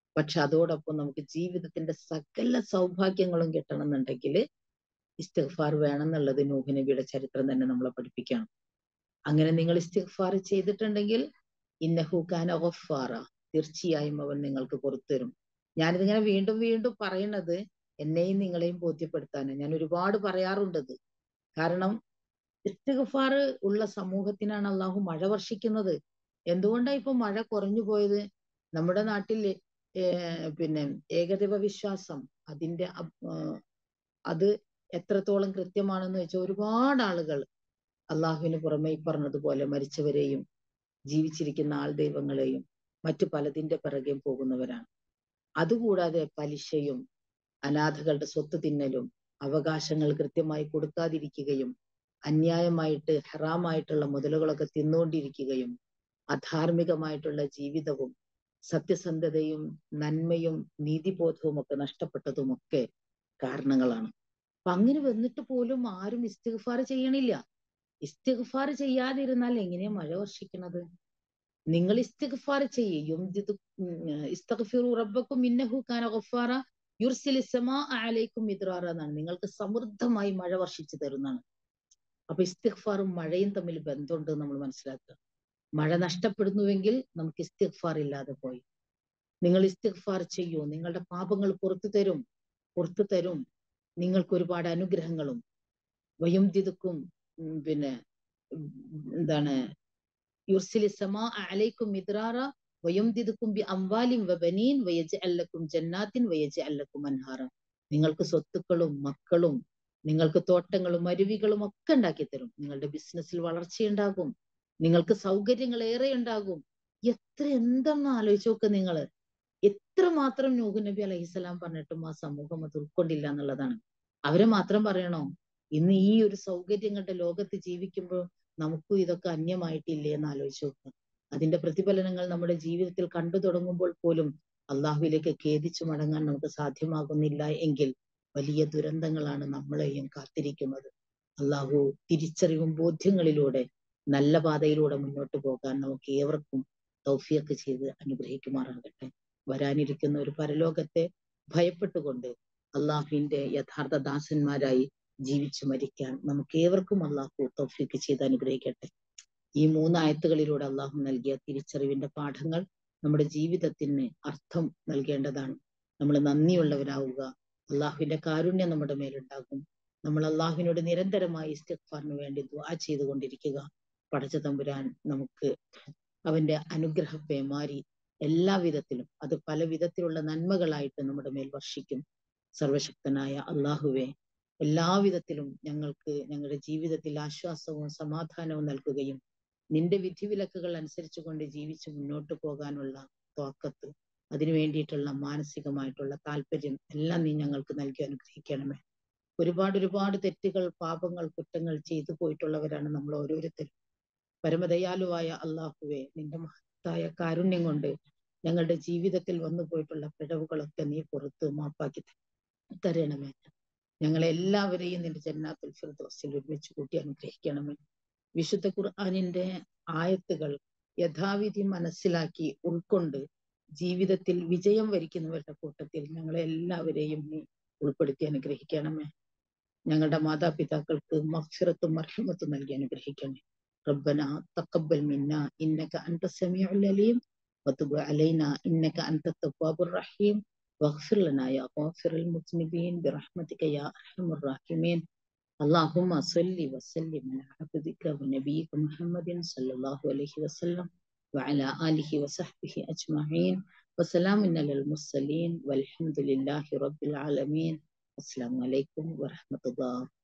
പക്ഷെ അതോടൊപ്പം നമുക്ക് ജീവിതത്തിന്റെ സകല സൗഭാഗ്യങ്ങളും കിട്ടണമെന്നുണ്ടെങ്കിൽ ഇസ്തിഗ്ഫാർ വേണം എന്നുള്ളത് നൂഹ് നബിയുടെ ചരിത്രം തന്നെ നമ്മളെ പഠിപ്പിക്കണം. അങ്ങനെ നിങ്ങൾ ഇസ്തിഗ്ഫാർ ചെയ്തിട്ടുണ്ടെങ്കിൽ ഇന്നഹു കാന ഗഫാറ, തീർച്ചയായും അവൻ നിങ്ങൾക്ക് പുറത്തു തരും. ഞാനിതിങ്ങനെ വീണ്ടും വീണ്ടും പറയുന്നത് എന്നെയും നിങ്ങളെയും ബോധ്യപ്പെടുത്താനാണ്. ഞാൻ ഒരുപാട് പറയാറുണ്ടത്. കാരണം ഇസ്തിഗ്ഫാർ ഉള്ള സമൂഹത്തിനാണ് അള്ളാഹു മഴ വർഷിക്കുന്നത്. എന്തുകൊണ്ടാണ് ഇപ്പൊ മഴ കുറഞ്ഞു പോയത്? നമ്മുടെ നാട്ടിൽ പിന്നെ ഏകദൈവ വിശ്വാസം അതിന്റെ അത് എത്രത്തോളം കൃത്യമാണെന്ന് വെച്ചാൽ ഒരുപാട് ആളുകൾ അള്ളാഹുവിന് പുറമെ പറഞ്ഞതുപോലെ മരിച്ചവരെയും ജീവിച്ചിരിക്കുന്ന ആൾ ദൈവങ്ങളെയും മറ്റു പലതിന്റെ പിറകെ പോകുന്നവരാണ്. അതുകൂടാതെ പലിശയും അനാഥകളുടെ സ്വത്ത് തിന്നലും അവകാശങ്ങൾ കൃത്യമായി കൊടുക്കാതിരിക്കുകയും അന്യായമായിട്ട് ഹറാമായിട്ടുള്ള മുതലുകളൊക്കെ തിന്നുകൊണ്ടിരിക്കുകയും അധാർമികമായിട്ടുള്ള ജീവിതവും സത്യസന്ധതയും നന്മയും നീതിബോധവും ഒക്കെ നഷ്ടപ്പെട്ടതുമൊക്കെ കാരണങ്ങളാണ്. അപ്പൊ അങ്ങനെ വന്നിട്ട് പോലും ആരും ഇസ്തിഗ്ഫാർ ചെയ്യണില്ല. ഇസ്തിഗ്ഫാർ ചെയ്യാതിരുന്നാൽ എങ്ങനെയാ മഴ വർഷിക്കുന്നത്? നിങ്ങൾ ഇസ്തിഗ്ഫാർ ചെയ്യും. ഇസ്തഗ്ഫിറു റബ്ബക്കും ഇന്നഹു കാന ഗഫാറ യുർസിലിസ് സമാഅ അലൈക്കും മിദ്റാറ എന്നാണ്. നിങ്ങൾക്ക് സമൃദ്ധമായി മഴ വർഷിച്ചു തരുന്നതാണ്. അപ്പൊ ഇസ്തിഗ്ഫാറും മഴയും തമ്മിൽ ബന്ധമുണ്ട് നമ്മൾ മനസ്സിലാക്കുക. മഴ നഷ്ടപ്പെടുന്നുവെങ്കിൽ നമുക്ക് ഇസ്തിഗ്ഫാർ ഇല്ലാതെ പോയി. നിങ്ങൾ ഇസ്തിഗ്ഫാർ ചെയ്യൂ, നിങ്ങളുടെ പാപങ്ങൾ പുറത്തു തരും പുറത്തു തരും നിങ്ങൾക്ക് ഒരുപാട് അനുഗ്രഹങ്ങളും വയുംദിദുക്കും പിന്നെ എന്താണ് യുർസിലിസ് സമാഅ അലൈക്കും മിദ്റാറ വയുംദിദുക്കും ബി അംവാലിൻ വബനീൻ വയജ്അൽ ലക്കും ജന്നാത്തിൻ വയജ്അൽ ലക്കും അൻഹാറ. നിങ്ങൾക്ക് സ്വത്തുക്കളും മക്കളും നിങ്ങൾക്ക് തോട്ടങ്ങളും അരുവികളും ഒക്കെ ഉണ്ടാക്കി തരും. നിങ്ങളുടെ ബിസിനസ്സിൽ വളർച്ചയുണ്ടാകും. നിങ്ങൾക്ക് സൗകര്യങ്ങൾ ഏറെ ഉണ്ടാകും. എത്ര എന്തെന്ന് ആലോചിച്ച് നോക്ക് നിങ്ങള്. എത്രമാത്രം നൂഹ് നബി അലൈഹിസ്സലാം പറഞ്ഞിട്ടും ആ സമൂഹം അത് ഉൾക്കൊണ്ടില്ല എന്നുള്ളതാണ്. അവരെ മാത്രം പറയണോ? ഇന്ന് ഈ ഒരു സൗകര്യങ്ങളുടെ ലോകത്ത് ജീവിക്കുമ്പോൾ നമുക്കും ഇതൊക്കെ അന്യമായിട്ടില്ലേ എന്ന് ആലോചിച്ച് നോക്കുക. അതിന്റെ പ്രതിഫലനങ്ങൾ നമ്മുടെ ജീവിതത്തിൽ കണ്ടു തുടങ്ങുമ്പോൾ പോലും അള്ളാഹുവിലേക്ക് ഖേദിച്ചു മടങ്ങാൻ നമുക്ക് സാധ്യമാകുന്നില്ല എങ്കിൽ വലിയ ദുരന്തങ്ങളാണ് നമ്മളെയും കാത്തിരിക്കുന്നത്. അള്ളാഹു തിരിച്ചറിവും ബോധ്യങ്ങളിലൂടെ നല്ല പാതയിലൂടെ മുന്നോട്ട് പോകാൻ നമുക്ക് ഏവർക്കും തൗഫീഖ് ചെയ്ത് അനുഗ്രഹിക്കുമാറാകട്ടെ. വരാനിരിക്കുന്ന ഒരു പരലോകത്തെ ഭയപ്പെട്ടുകൊണ്ട് അള്ളാഹുവിന്റെ യഥാർത്ഥ ദാസന്മാരായി ജീവിച്ചു മരിക്കാൻ നമുക്ക് ഏവർക്കും അള്ളാഹു തൗഫീഖ് ചെയ്ത് അനുഗ്രഹിക്കട്ടെ. ഈ മൂന്നായത്തുകളിലൂടെ അള്ളാഹു നൽകിയ തിരിച്ചറിവിന്റെ പാഠങ്ങൾ നമ്മുടെ ജീവിതത്തിന് അർത്ഥം നൽകേണ്ടതാണ്. നമ്മൾ നന്ദിയുള്ളവരാവുക. അള്ളാഹുവിന്റെ കാരുണ്യം നമ്മുടെ മേലുണ്ടാകും. നമ്മൾ അള്ളാഹുവിനോട് നിരന്തരമായി ഇസ്തിഗ്ഫാറിന് വേണ്ടി ദുആ ചെയ്തുകൊണ്ടിരിക്കുക. പടച്ച തമ്പുരാൻ നമുക്ക് അവന്റെ അനുഗ്രഹ പേമാരി എല്ലാവിധത്തിലും അത് പല വിധത്തിലുള്ള നന്മകളായിട്ട് നമ്മുടെ മേൽ വർഷിക്കും. സർവശക്തനായ അള്ളാഹുവെ, എല്ലാവിധത്തിലും ഞങ്ങൾക്ക് ഞങ്ങളുടെ ജീവിതത്തിൽ ആശ്വാസവും സമാധാനവും നൽകുകയും നിന്റെ വിധിവിലക്കുകൾ അനുസരിച്ചു കൊണ്ട് ജീവിച്ച് മുന്നോട്ട് പോകാനുള്ള ത്വഖത്ത്, അതിനു വേണ്ടിയിട്ടുള്ള മാനസികമായിട്ടുള്ള താല്പര്യം എല്ലാം നീ ഞങ്ങൾക്ക് നൽകി അനുഗ്രഹിക്കണമേ. ഒരുപാട് ഒരുപാട് തെറ്റുകൾ, പാപങ്ങൾ, കുറ്റങ്ങൾ ചെയ്തു പോയിട്ടുള്ളവരാണ് നമ്മൾ ഓരോരുത്തരും. പരമദയാലുവായ അള്ളാഹുവെ, നിന്റെ മഹത്തായ കാരുണ്യം കൊണ്ട് ഞങ്ങളുടെ ജീവിതത്തിൽ വന്നു പോയിട്ടുള്ള പിഴവുകളൊക്കെ നീ പുറത്ത് മാപ്പാക്കി തരണമേ. ഞങ്ങളെല്ലാവരെയും നിന്റെ ജന്നാത്തുൽ ഫിർദൗസിൽ ഒരുമിച്ച് കൂട്ടി അനുഗ്രഹിക്കണമേ. വിശുദ്ധ ഖുർആനിന്റെ ആയത്തുകൾ യഥാവിധി മനസ്സിലാക്കി ഉൾക്കൊണ്ട് ജീവിതത്തിൽ വിജയം വരിക്കുന്നവരുടെ കൂട്ടത്തിൽ ഞങ്ങളെ എല്ലാവരെയും നീ ഉൾപ്പെടുത്തി അനുഗ്രഹിക്കണമേ. ഞങ്ങളുടെ മാതാപിതാക്കൾക്ക് മഗ്ഫിറത്തും മർഹമത്തും നൽകി അനുഗ്രഹിക്കണേ. റബ്ബന തഖബ്ബൽ മിന്ന ഇന്നക അൻത സമീഉൽ അലീം വതുബ് അലൈന ഇന്നക അൻത തവ്വാബുർ റഹീം വഗ്ഫിർ ലനാ യാ ഗാഫിറൽ മുസ്നിബീൻ ബിറഹ്മതിക യാ അർഹമർ റഹീമീൻ. اللهم صل وسلم على عبدك ونبيك محمد صلى الله عليه وسلم وعلى آله وصحبه أجمعين وسلام على المرسلين والحمد لله رب العالمين. السلام عليكم ورحمة الله.